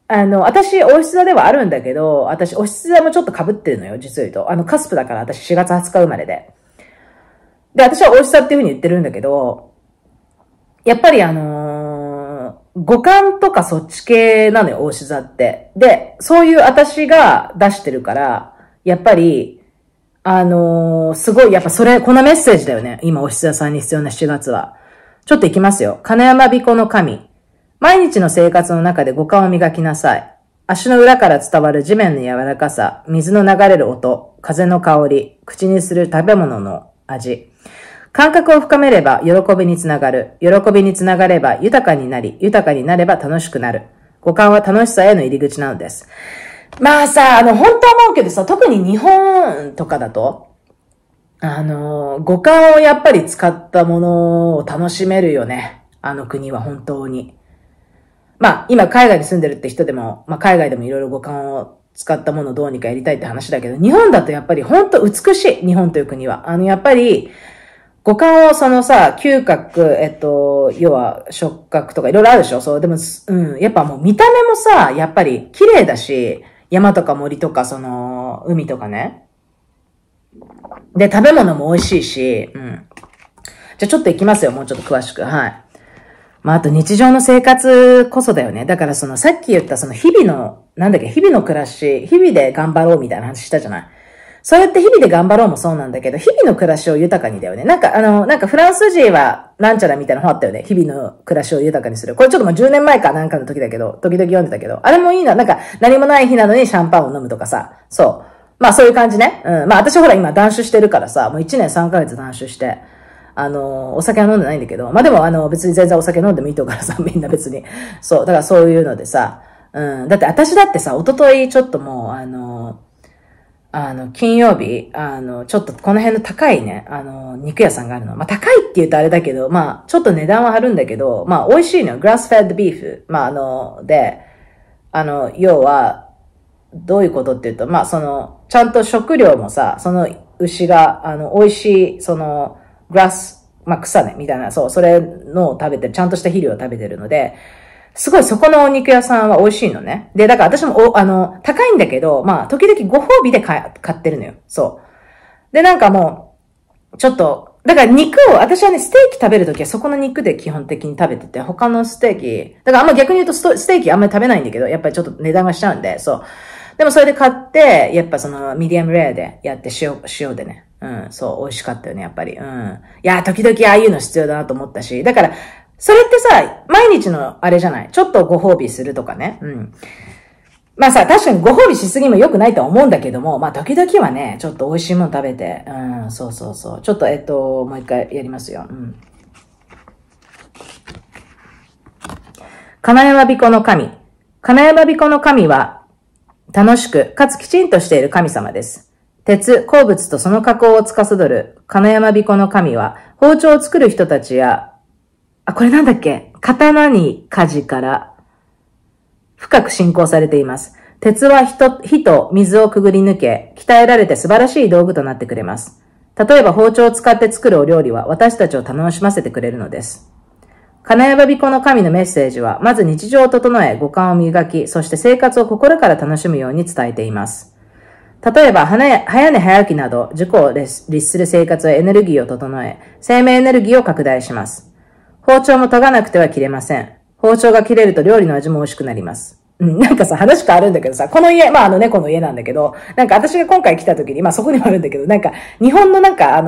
私、お室座ではあるんだけど、私、お室座もちょっと被ってるのよ、実を言うと。カスプだから私4月20日生まれで。で、私はお室座っていう風に言ってるんだけど、やっぱり五感とかそっち系なのよ、お室座って。で、そういう私が出してるから、やっぱり、すごい、やっぱこのメッセージだよね。今、お室座さんに必要な7月は。ちょっといきますよ。金山彦の神。毎日の生活の中で五感を磨きなさい。足の裏から伝わる地面の柔らかさ、水の流れる音、風の香り、口にする食べ物の味。感覚を深めれば喜びにつながる。喜びにつながれば豊かになり、豊かになれば楽しくなる。五感は楽しさへの入り口なのです。まあさ、本当は思うけどさ、特に日本とかだと、五感をやっぱり使ったものを楽しめるよね。あの国は本当に。まあ、今海外に住んでるって人でも、まあ海外でもいろいろ五感を使ったものをどうにかやりたいって話だけど、日本だとやっぱり本当美しい。日本という国は。やっぱり、五感を嗅覚、要は触覚とかいろいろあるでしょ。そう、でも、やっぱもう見た目もさ、やっぱり綺麗だし、山とか森とか海とかね。で、食べ物も美味しいし、じゃあちょっと行きますよ、もうちょっと詳しく。はい。まあ、あと日常の生活こそだよね。だからさっき言った日々の、日々の暮らし、日々で頑張ろうみたいな話したじゃない。そうやって日々で頑張ろうもそうなんだけど、日々の暮らしを豊かにだよね。なんかフランス人はなんちゃらみたいな本あったよね。日々の暮らしを豊かにする。これちょっともう10年前かなんかの時だけど、時々読んでたけど、あれもいいな。なんか何もない日なのにシャンパンを飲むとかさ。そう。まあそういう感じね。まあ私ほら今断酒してるからさ、もう1年3ヶ月断酒して、お酒は飲んでないんだけど、まあでも別に全然お酒飲んでもいいとからさ、みんな別に。そう。だからそういうのでさ、だって私だってさ、一昨日ちょっともう金曜日、ちょっとこの辺の高いね、肉屋さんがあるの。まあ、高いって言うとあれだけど、まあ、ちょっと値段は張るんだけど、まあ、美味しいのよ。グラスフェッドビーフ。まあ、で、要は、どういうことって言うと、まあ、ちゃんと食料もさ、その牛が、美味しい、グラス、まあ、草ね、みたいな、そう、それのを食べてる、ちゃんとした肥料を食べてるので、すごいそこのお肉屋さんは美味しいのね。で、だから私も高いんだけど、まあ、時々ご褒美で買ってるのよ。そう。で、なんかもう、ちょっと、だから私はね、ステーキ食べるときはそこの肉で基本的に食べてて、他のステーキ、だから逆に言うとステーキあんまり食べないんだけど、やっぱりちょっと値段がしちゃうんで、そう。でもそれで買って、やっぱミディアムレアでやって塩でね。そう、美味しかったよね、やっぱり。いや、時々ああいうの必要だなと思ったし、だから、それってさ、毎日のあれじゃない。ちょっとご褒美するとかね。まあさ、確かにご褒美しすぎも良くないとは思うんだけども、まあ時々はね、ちょっと美味しいもの食べて、そうそうそう。ちょっと、もう一回やりますよ。金山彦の神。金山彦の神は、楽しく、かつきちんとしている神様です。鉄、鉱物とその加工を司る金山彦の神は、包丁を作る人たちや、これなんだっけ？刀に火から深く信仰されています。鉄は火と水をくぐり抜け、鍛えられて素晴らしい道具となってくれます。例えば包丁を使って作るお料理は私たちを楽しませてくれるのです。金山彦の神のメッセージは、まず日常を整え、五感を磨き、そして生活を心から楽しむように伝えています。例えば、早寝早起きなど、自己を律する生活はエネルギーを整え、生命エネルギーを拡大します。包丁も研がなくては切れません。包丁が切れると料理の味も美味しくなります。なんかさ、話変わるんだけどさ、この家、まあ猫の家なんだけど、なんか私が今回来た時に、まあそこにもあるんだけど、なんか、日本のなんか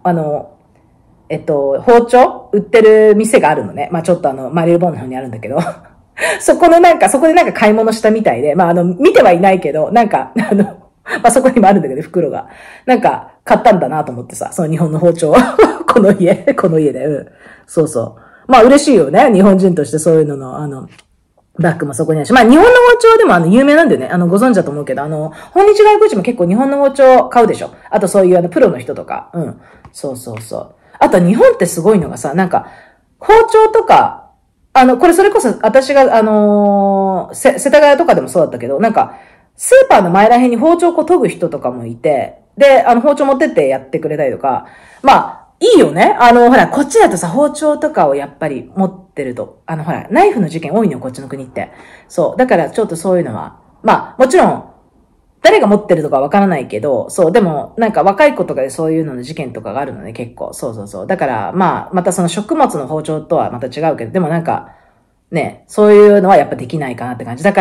包丁売ってる店があるのね。まあちょっとマリルボンの方にあるんだけど、そこでなんか買い物したみたいで、まあ見てはいないけど、なんか、まあそこにもあるんだけど、袋が。なんか、買ったんだなと思ってさ、その日本の包丁この家で、そうそう。まあ嬉しいよね。日本人としてそういうのの、バッグもそこにあるし。まあ日本の包丁でも有名なんだよね。ご存知だと思うけど、訪日外国人も結構日本の包丁買うでしょ。あとそういうプロの人とか。そうそうそう。あと日本ってすごいのがさ、なんか、包丁とか、これそれこそ私が世田谷とかでもそうだったけど、なんか、スーパーの前ら辺に包丁を研ぐ人とかもいて、で、包丁持ってってやってくれたりとか、まあ、 いいよね。ほら、こっちだとさ、包丁とかをやっぱり持ってると、ほら、ナイフの事件多いのよ、こっちの国って。そう。だからちょっとそういうのは、まあ、もちろん、誰が持ってるとかわからないけど、そう、でも、なんか若い子とかでそういうのの事件とかがあるのね、結構。そうそうそう。だから、まあ、またその食物の包丁とはまた違うけど、でもなんか、ね、そういうのはやっぱできないかなって感じ。だから、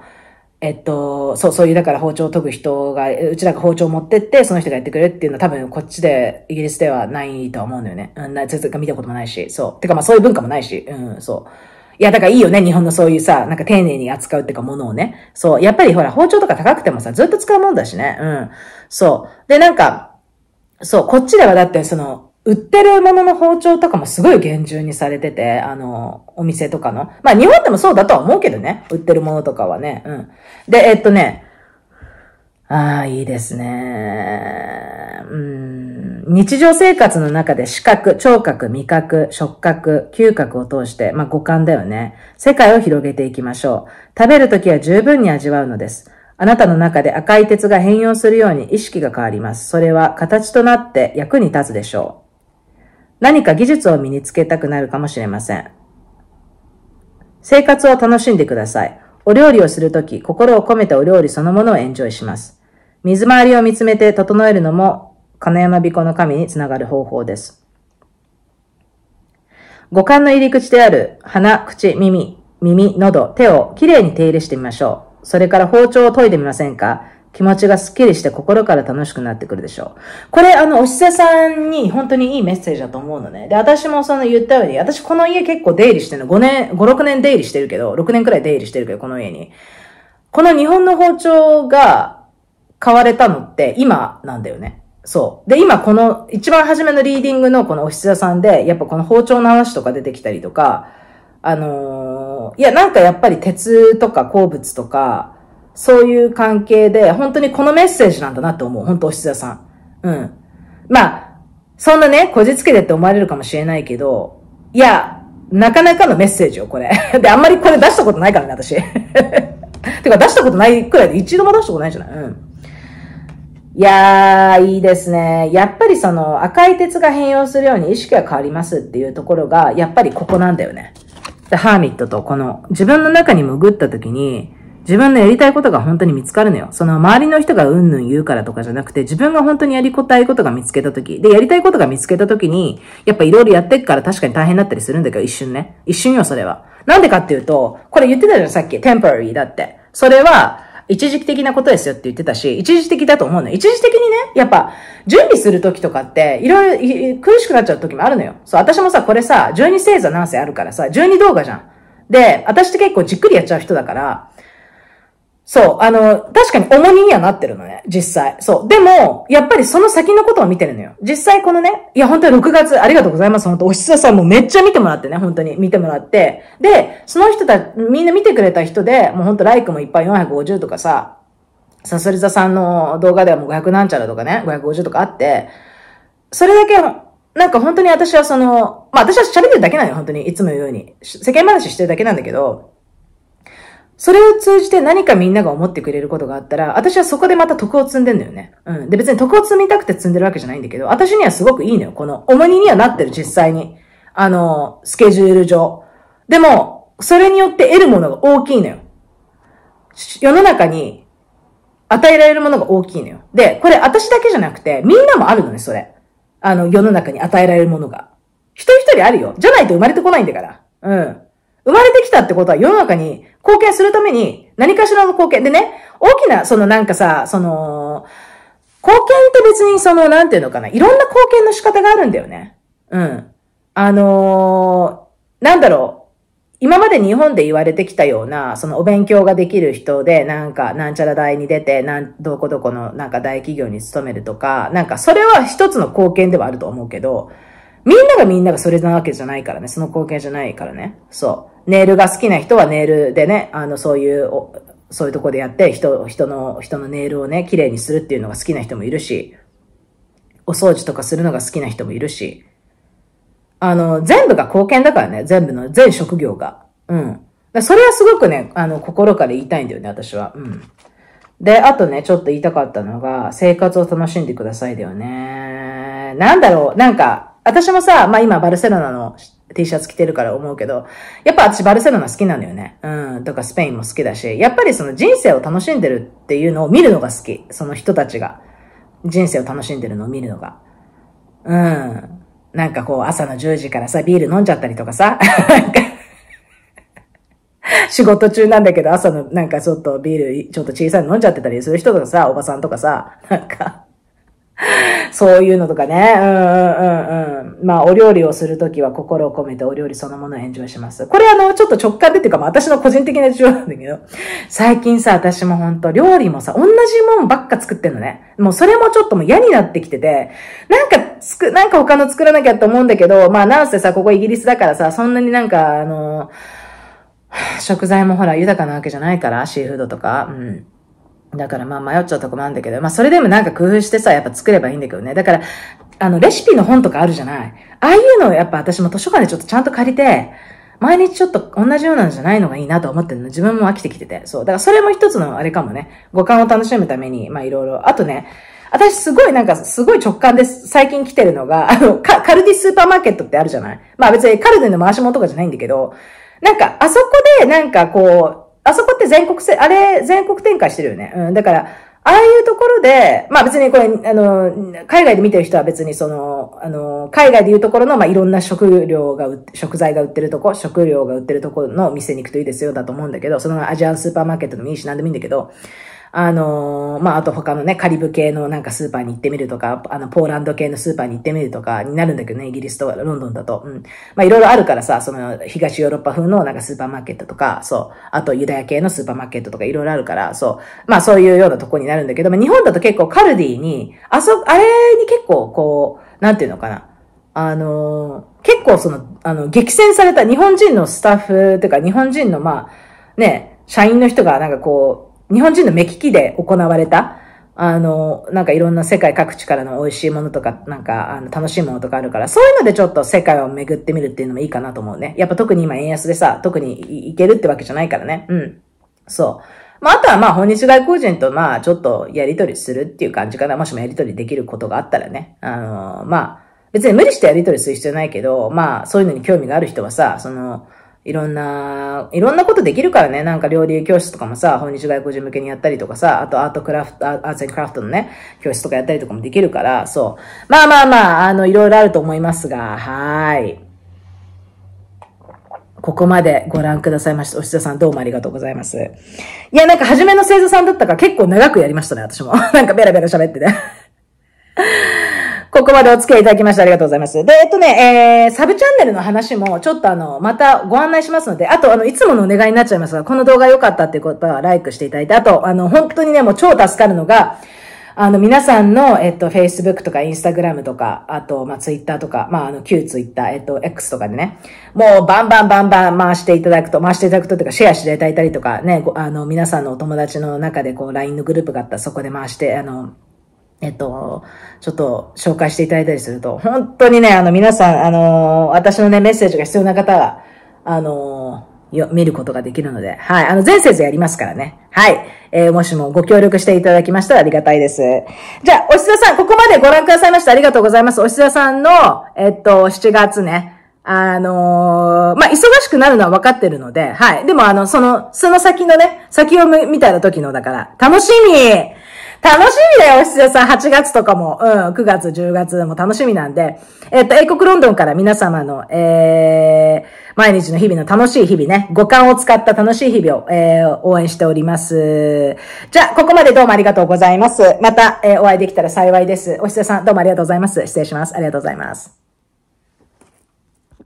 そういう、だから包丁を研ぐ人が、うちらが包丁を持ってって、その人がやってくれるっていうのは多分こっちで、イギリスではないとは思うんだよね。全然見たこともないし、そう。てかまあそういう文化もないし、そう。いや、だからいいよね、日本のそういうさ、なんか丁寧に扱うっていうかものをね。そう。やっぱりほら、包丁とか高くてもさ、ずっと使うもんだしね。そう。で、なんか、そう、こっちではだって売ってるものの包丁とかもすごい厳重にされてて、お店とかの。まあ日本でもそうだとは思うけどね。売ってるものとかはね。で、いいですね。日常生活の中で視覚、聴覚、味覚、触覚、嗅覚を通して、まあ五感だよね。世界を広げていきましょう。食べるときは十分に味わうのです。あなたの中で赤い鉄が変容するように意識が変わります。それは形となって役に立つでしょう。何か技術を身につけたくなるかもしれません。生活を楽しんでください。お料理をするとき、心を込めてお料理そのものをエンジョイします。水回りを見つめて整えるのも、金山彦の神につながる方法です。五感の入り口である鼻、口、耳、喉、手をきれいに手入れしてみましょう。それから包丁を研いでみませんか？気持ちがスッキリして心から楽しくなってくるでしょう。これおしせさんに本当にいいメッセージだと思うのね。で、私も言ったように、私この家結構出入りしてるの、5、6年出入りしてるけど、6年くらい出入りしてるけど、この家に。この日本の包丁が買われたのって今なんだよね。そう。で、今この一番初めのリーディングのこのおしせさんで、やっぱこの包丁の話とか出てきたりとか、いや、なんかやっぱり鉄とか鉱物とか、そういう関係で、本当にこのメッセージなんだなって思う。本当、おしざさん。まあ、そんなね、こじつけてって思われるかもしれないけど、いや、なかなかのメッセージよ、これ。で、あんまりこれ出したことないからね、私。てか、出したことないくらいで一度も出したことないじゃない。いやー、いいですね。やっぱり赤い鉄が変容するように意識が変わりますっていうところが、やっぱりここなんだよね。で、ハーミットと自分の中に潜った時に、自分のやりたいことが本当に見つかるのよ。周りの人がうんぬん言うからとかじゃなくて、自分が本当にやりたいことが見つけたとき。で、やりたいことが見つけたときに、やっぱいろいろやってっから確かに大変だったりするんだけど、一瞬ね。一瞬よ、それは。なんでかっていうと、これ言ってたじゃん、さっき。temporary だって。それは、一時的なことですよって言ってたし、一時的だと思うのよ。一時的にね、やっぱ、準備するときとかって、いろいろ苦しくなっちゃうときもあるのよ。そう、私もさ、これさ、12星座何世あるからさ、12動画じゃん。で、私って結構じっくりやっちゃう人だから、そう、確かに重荷にはなってるのね、実際。そう。でも、やっぱりその先のことを見てるのよ。実際このね、いや、本当に6月、ありがとうございます。本当おしつさんもめっちゃ見てもらってね、本当に見てもらって。で、その人みんな見てくれた人で、もう本当ライクもいっぱい450とかさ、サソリ座さんの動画ではもう500なんちゃらとかね、550とかあって、それだけ、なんか本当に私はまあ私は喋ってるだけなのよ、本当に。いつも言うように。世間話してるだけなんだけど、それを通じて何かみんなが思ってくれることがあったら、私はそこでまた徳を積んでんのよね。で、別に徳を積みたくて積んでるわけじゃないんだけど、私にはすごくいいのよ。この重荷にはなってる、実際に。スケジュール上。でも、それによって得るものが大きいのよ。世の中に与えられるものが大きいのよ。で、これ私だけじゃなくて、みんなもあるのね、それ。世の中に与えられるものが。一人一人あるよ。じゃないと生まれてこないんだから。生まれてきたってことは世の中に貢献するために何かしらの貢献。でね、大きな、なんかさ、貢献って別になんていうのかな。いろんな貢献の仕方があるんだよね。なんだろう。今まで日本で言われてきたような、お勉強ができる人で、なんちゃら大に出て、どこどこの大企業に勤めるとか、それは一つの貢献ではあると思うけど、みんながそれなわけじゃないからね。その貢献じゃないからね。そう。ネイルが好きな人はネイルでね、そういうとこでやって、人のネイルをね、綺麗にするっていうのが好きな人もいるし、お掃除とかするのが好きな人もいるし、全部が貢献だからね。全職業が。それはすごくね、心から言いたいんだよね、私は。で、あとね、ちょっと言いたかったのが、生活を楽しんでくださいだよね。なんだろう、 私もさ、まあ今バルセロナの T シャツ着てるから思うけど、やっぱ私バルセロナ好きなのよね。うん。とかスペインも好きだし、やっぱりその人生を楽しんでるっていうのを見るのが好き。その人たちが人生を楽しんでるのを見るのが。うん。なんかこう朝の10時からさ、ビール飲んじゃったりとかさ、なんか仕事中なんだけど朝のなんかちょっとビールちょっと小さいの飲んじゃってたりする人とかさ、おばさんとかさ、なんか、そういうのとかね。まあ、お料理をするときは心を込めてお料理そのものをエンジョイします。これちょっと直感でっていうか、まあ、私の個人的な事情なんだけど、最近さ、私もほんと料理もさ、同じもんばっか作ってんのね。もうそれもちょっともう嫌になってきてて、なんか他の作らなきゃって思うんだけど、まあ、なんせさ、ここイギリスだからさ、そんなになんか、食材もほら豊かなわけじゃないから、シーフードとか。うん。だからまあ迷っちゃうとこもあるんだけど、まあそれでもなんか工夫してさ、やっぱ作ればいいんだけどね。だから、レシピの本とかあるじゃない。ああいうのをやっぱ私も図書館でちょっとちゃんと借りて、毎日ちょっと同じようなのじゃないのがいいなと思ってるの。自分も飽きてきてて。そう。だからそれも一つのあれかもね。五感を楽しむために、まあいろいろ。あとね、私すごい直感です。最近来てるのが、カルディスーパーマーケットってあるじゃない。まあ別にカルディの回し物とかじゃないんだけど、なんかあそこでなんかこう、あそこって全国展開してるよね。うん。だから、ああいうところで、まあ別にこれ、海外で見てる人は別に海外でいうところの、まあいろんな食材が売ってるとこの店に行くといいですよだと思うんだけど、そのアジアンスーパーマーケットでもいいし何でもいいんだけど、まあ、あと他のね、カリブ系のなんかスーパーに行ってみるとか、ポーランド系のスーパーに行ってみるとかになるんだけどね、イギリスとロンドンだと。うん。まあ、いろいろあるからさ、東ヨーロッパ風のなんかスーパーマーケットとか、そう。あとユダヤ系のスーパーマーケットとかいろいろあるから、そう。まあ、そういうようなとこになるんだけど、まあ、日本だと結構カルディに、あれに結構こう、なんていうのかな。結構激戦された日本人のスタッフっていうか、日本人のまあ、ね、社員の人がなんかこう、日本人の目利きで行われた、なんかいろんな世界各地からの美味しいものとか、なんか、楽しいものとかあるから、そういうのでちょっと世界を巡ってみるっていうのもいいかなと思うね。やっぱ特に今円安でさ、特に行けるってわけじゃないからね。うん。そう。まあ、あとはまあ、訪日外国人とまあ、ちょっとやりとりするっていう感じかな。もしもやりとりできることがあったらね。まあ、別に無理してやりとりする必要ないけど、まあ、そういうのに興味がある人はさ、いろんなことできるからね。なんか料理教室とかもさ、訪日外国人向けにやったりとかさ、あとアーツ&クラフトのね、教室とかやったりとかもできるから、そう。まあ、いろいろあると思いますが、はい。ここまでご覧くださいました。おしざさんどうもありがとうございます。いや、なんか初めの星座さんだったから結構長くやりましたね、私も。なんかベラベラ喋ってね。ここまでお付き合いいただきましてありがとうございます。で、サブチャンネルの話もちょっとまたご案内しますので、あといつものお願いになっちゃいますが、この動画良かったっていうことはライクしていただいて、あと、本当にね、もう超助かるのが、皆さんの、Facebook とか Instagram とか、あと、まあ、Twitter とか、まあ、旧 Twitter、X とかでね、もうバンバン回していただくとっていうか、シェアしていただいたりとか、ね、皆さんのお友達の中でLINE のグループがあったらそこで回して、ちょっと紹介していただいたりすると、本当にね、皆さん、私のね、メッセージが必要な方は、見ることができるので、はい、前節やりますからね。はい。もしもご協力していただきましたらありがたいです。じゃあ、おしざさん、ここまでご覧くださいました。ありがとうございます。おしざさんの、7月ね、まあ、忙しくなるのは分かってるので、はい。でも、その先のね、先を見た時のだから、楽しみだよ、おしざさん。8月とかも、9月、10月も楽しみなんで、英国ロンドンから皆様の、毎日の日々の楽しい日々ね、五感を使った楽しい日々を、応援しております。じゃあ、ここまでどうもありがとうございます。また、お会いできたら幸いです。おしざさん、どうもありがとうございます。失礼します。ありがとうございます。